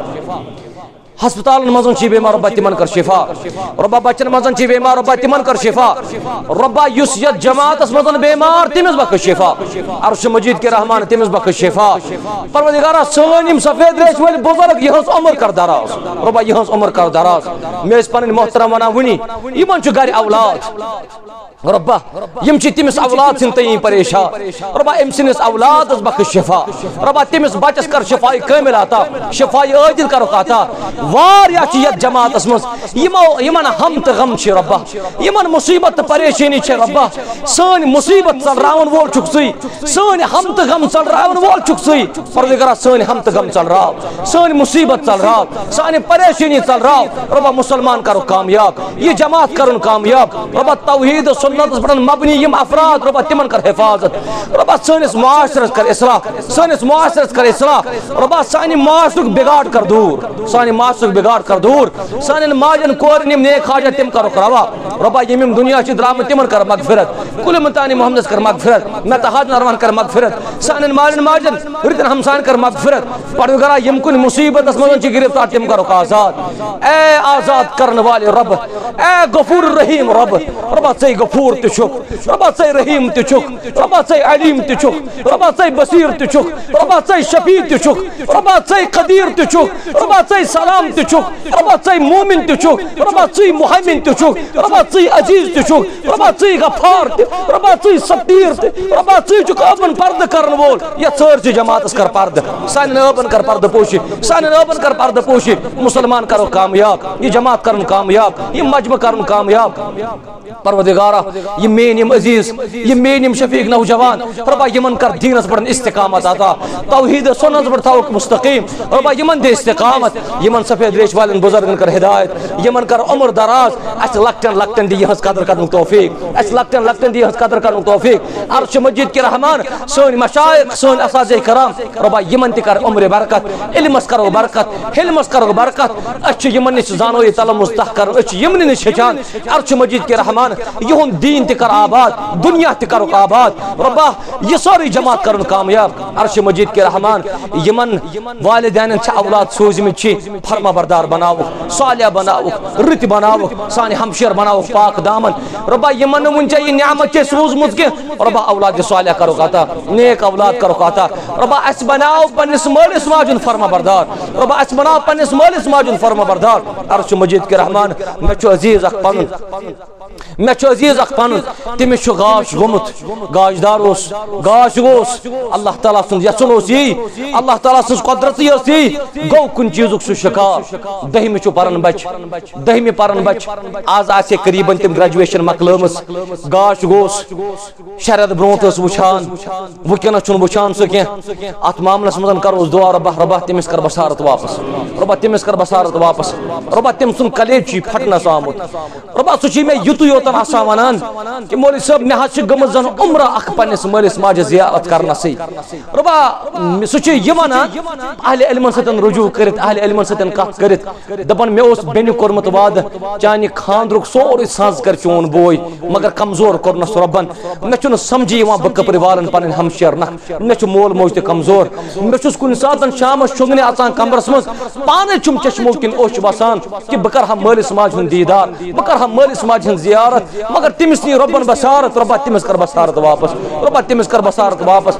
हस्पताल मजन ची बीमार रब्बा तिमन कर शिफा रब्बा बच्चन मजन ची बीमार रब्बा तिमन कर शिफा रब्बा युस यत जमातस मजन बीमार तिमिस बख शिफा अर्श मजीद के रहमान तिमिस बख शिफा परवरदिगारा सोनिम सफेद रेश वाले बुजुर्ग यहस उम्र कर दराज रब्बा यहस उम्र कर दराज मेस पन मोहतरम वना वनी यमन छु घर औलाद रब्बा यम ची तिमिस औलाद सिन तई परेशान रब्बा एम सिनिस औलाद बख शिफा रब्बा तिमिस बचस कर शिफा कामिल अता शिफा आजिल कर अता वारिया यत जमातस मज यमन हम तो गम छ रब्बा यमन मुसीबत परेशानी छ रब्बा सन मुसीबत चलरावन वोल छुक सई सन हम तो गम चलरावन वोल छुक सई परवरदिगार सन हम तो गम चल रहा सन मुसीबत चल रहा सन परेशानी चल रहा रब्बा मुसलमान करो कामयाब ये जमात करन कामयाब रब्बा तौहीद सुन्नत पर मबनी यम अफराद रब्बा तिमन कर हिफाजत रब्बा सनिस मुआशरत कर इस्लाह सनिस मुआशरत कर इस्लाह रब्बा सानी माशरुक बिगाड़ कर दूर सानी माशरुक बिगाड़ कर दूर सानिन माजन कोरनिम नेक हाजत तिम करो करवा रब्बा यमिम दुनिया च द्राम तिमन कर मगफिरत कुल मतानी मोहम्मद कर मगफिरत नतहाद नरमान कर मगफिरत सानिन माजन माजन रितन हमसान कर मगफिरत परवरदिगारा यम कुन मुसीबत मजन च गिरफ्तार तिम करो आजाद ए आजाद करने वाले रब ए गफूर रहीम रब रब्बा से गफूर तुछुक रब्बा से रहीम तुछुक रब्बा से अलीम तुछुक रब्बा से बसीर तुछुक रब्बा से शफी तुछुक रब्बा से कदीर तुछुक रब्बा से सलाम तुछुक रब्बा से मोमिन तुछुक रब्बा से मुहैमिन तुछुक रब्बा से अजीज तुछुक रब्बा से गफार रब्बा से सत्तीर रब्बा से जुकाबन पर्द करन वोल या सर च जमात कर पर्द सान नबन कर पर्द पोशी सान नबन कर पर्द पोशी मुसलमान करो कामयाब ये जमात करन कामयाब ये मजमा करन कामयाब परवरदिगारा ये मेनिम अजीज ये मेनिम शफीक नौजवान रब्बा यमन कर दीनस पर इस्तिकामत अता तौहीद सुन्नत पर थावक मुस्तकीम रब्बा यमन दे इस्तिकामत यमन सफेद रेश वालन बुजुर्गन कर हिदायत यमन कर उम्र दराज अस लक्टन लक्टन दी यहस कदर करनु तौफीक अस लक्टन लक्टन दी यहस कदर करनु तौफीक अर्श मजीद के रहमान सोन मशाइख सोन असाजे कराम रब्बा यमन ते कर उम्र बरकत इल्मस करो बरकत हिल्मस करो बरकत अच यमन निश जानो ये तलम मुस्तह कर अच यमन निश जान अर्श मजीद के रहमान यहुन दीन ते कर आबाद दुनिया ते करो आबाद रब्बा ये सारी जमात करन कामयाब अर्श मजीद के रहमान यमन वालिदैन छ औलाद सोजमित छी फरमा बरदार बनाओ सालिया बनाओ रित बनाओ सानी हमशर बनाओ पाक दामन रब्बा यमन मुंचा ये नियामत के सोजमुत के रब्बा औलाद सालिया करो अता नेक औलाद करो अता रब्बा अस बनाओ पन्निस मालिस माजुन फरमा बरदार रब्बा अस बनाओ पन्निस मालिस माजुन फरमा बरदार अर्श मजीद के रहमान मे छु अजीज अख पनुन मे छु अजीज अख पनुन तिमिस छु गाश गोमुत गाशदार ओस गाश गोस अल्लाह ताला सुन यसन ओस यी अल्लाह ताला सुन कुदरत यी गो कुन चीजुक सु शिकार दहिम छु परन बच दहिम परन बच आज आसे करीबन तिम ग्रेजुएशन मकलमस गाश गोस शरद ब्रोंत वुछान वुकन छु वुछान सो के अत मामलस मदन करो दुआ रब्बा रब्बा तिमिस कर बसारत वापस रब्बा तिमिस कर बसारत वापस रब्बा तिम सुन कलेज छी फटना आमुत रब्बा सु छी मे युतु योतन आसान वनान कि मौलवी साहब मे हज गमत जन उम्र अख पन्निस मालिस माजे जियारत करनसै रबा सह यह वनान अहले इल्मन सतन रुजू करित अहले इल्मन सतन कथ करित दपन मे ओस बेनि कोरमत वाद चानि खानद्रुक सोरे सांस कर चोन बोय मगर कमजोर कोरनस रब्बन मे छुन समझी यवान बह कपर वालन पन हमशेर न मे छु मोल मोज ते कमजोर मे छुस कुन सातन शाम शुगने आसान कमरस मज पाने छुम चश्मो किन ओश बसान कि बह कर मालिस माज हुन दीदार बह कर मालिस माज हुन जियारत मगर तिमिस नी रब्बन बसारत रब्बा तिमिस कर बसारत वापस रब्बा तिमिस कर बसारत वापस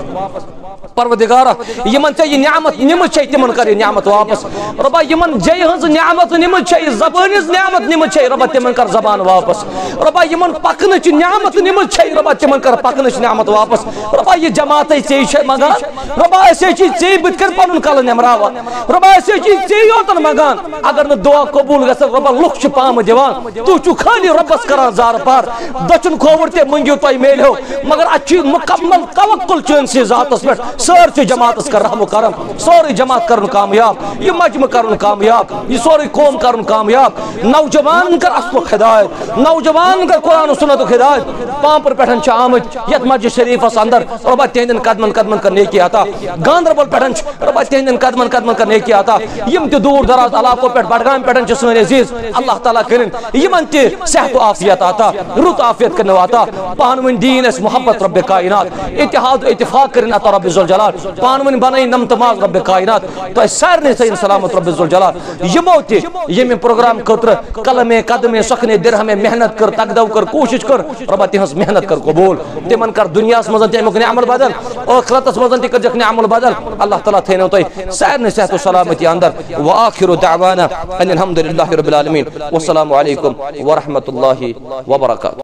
परवदिगारा यमन चे नियामत निमत छे तिमन कर नियामत वापस रब्बा यमन जय हंस नियामत निमत छे जबान नियामत निमत छे रब्बा तिमन कर जबान वापस रब्बा यमन पकन च नियामत निमत छे रब्बा तिमन कर पकन च नियामत वापस रब्बा ये जमात चे छे मगान रब्बा ऐसे चे बित कर पनुन कल नमरावा रब्बा ऐसे चे योतन मगान अगर न दुआ कबूल गस रब्बा लुख छ पाम दिवान तू छु खाली रब्बस करा जार पार दचन खोवर ते मंगियो तय मेलो मगर अच्छी मुकम्मल तवक्कुल चन से जातस पे सर से जमात कर रहम करम सोरी जमात कर कामयाब ये मजम कर कामयाब ये सोरी कौम कर कामयाब नौजवान कर असल हिदायत नौजवान कर कुरान सुन्नत हिदायत पांपर पेठन आमद यत मस्जिद शरीफस अंदर रब्बा तिहंदन कदमन कदमन कर नेकी आता गांदरबल पेठन रब्बा तिहंदन कदमन कदमन कर नेकी आता यम ते दूर दराज इलाकों पे बडगाम पेठन सन अजीज अल्लाह ताला करिन यमन ते सेहत आफियत आता रुत आफियत करने आता पान वन दीन इस मोहब्बत रब्बे कायनात इत्तेहाद इत्तेफाक करिन अता रब्बे जुल जलाल पान वन बनाई नमतमाज रब्बे कायनात तो सारे सही सलामत रब्बे जुल जलाल यमो ते यम प्रोग्राम खतर कलमे कदमे सखने दिरहमे मेहनत कर तकदव कर कोशिश कर रब्बा तिहंस मेहनत कर कबूल तिमन कर दुनियास मज तमुक नेअमल बदल आखिरतस मज तक जख नेअमल बदल अल्लाह ताला थेनो तय सारे सेहत सलामती अंदर व आखिरु दअवाना अनिल हम्दुलिल्लाहि रब्बिल आलमीन वस्सलामु अलैकुम व रहमतुल्लाहि व बरकातहू।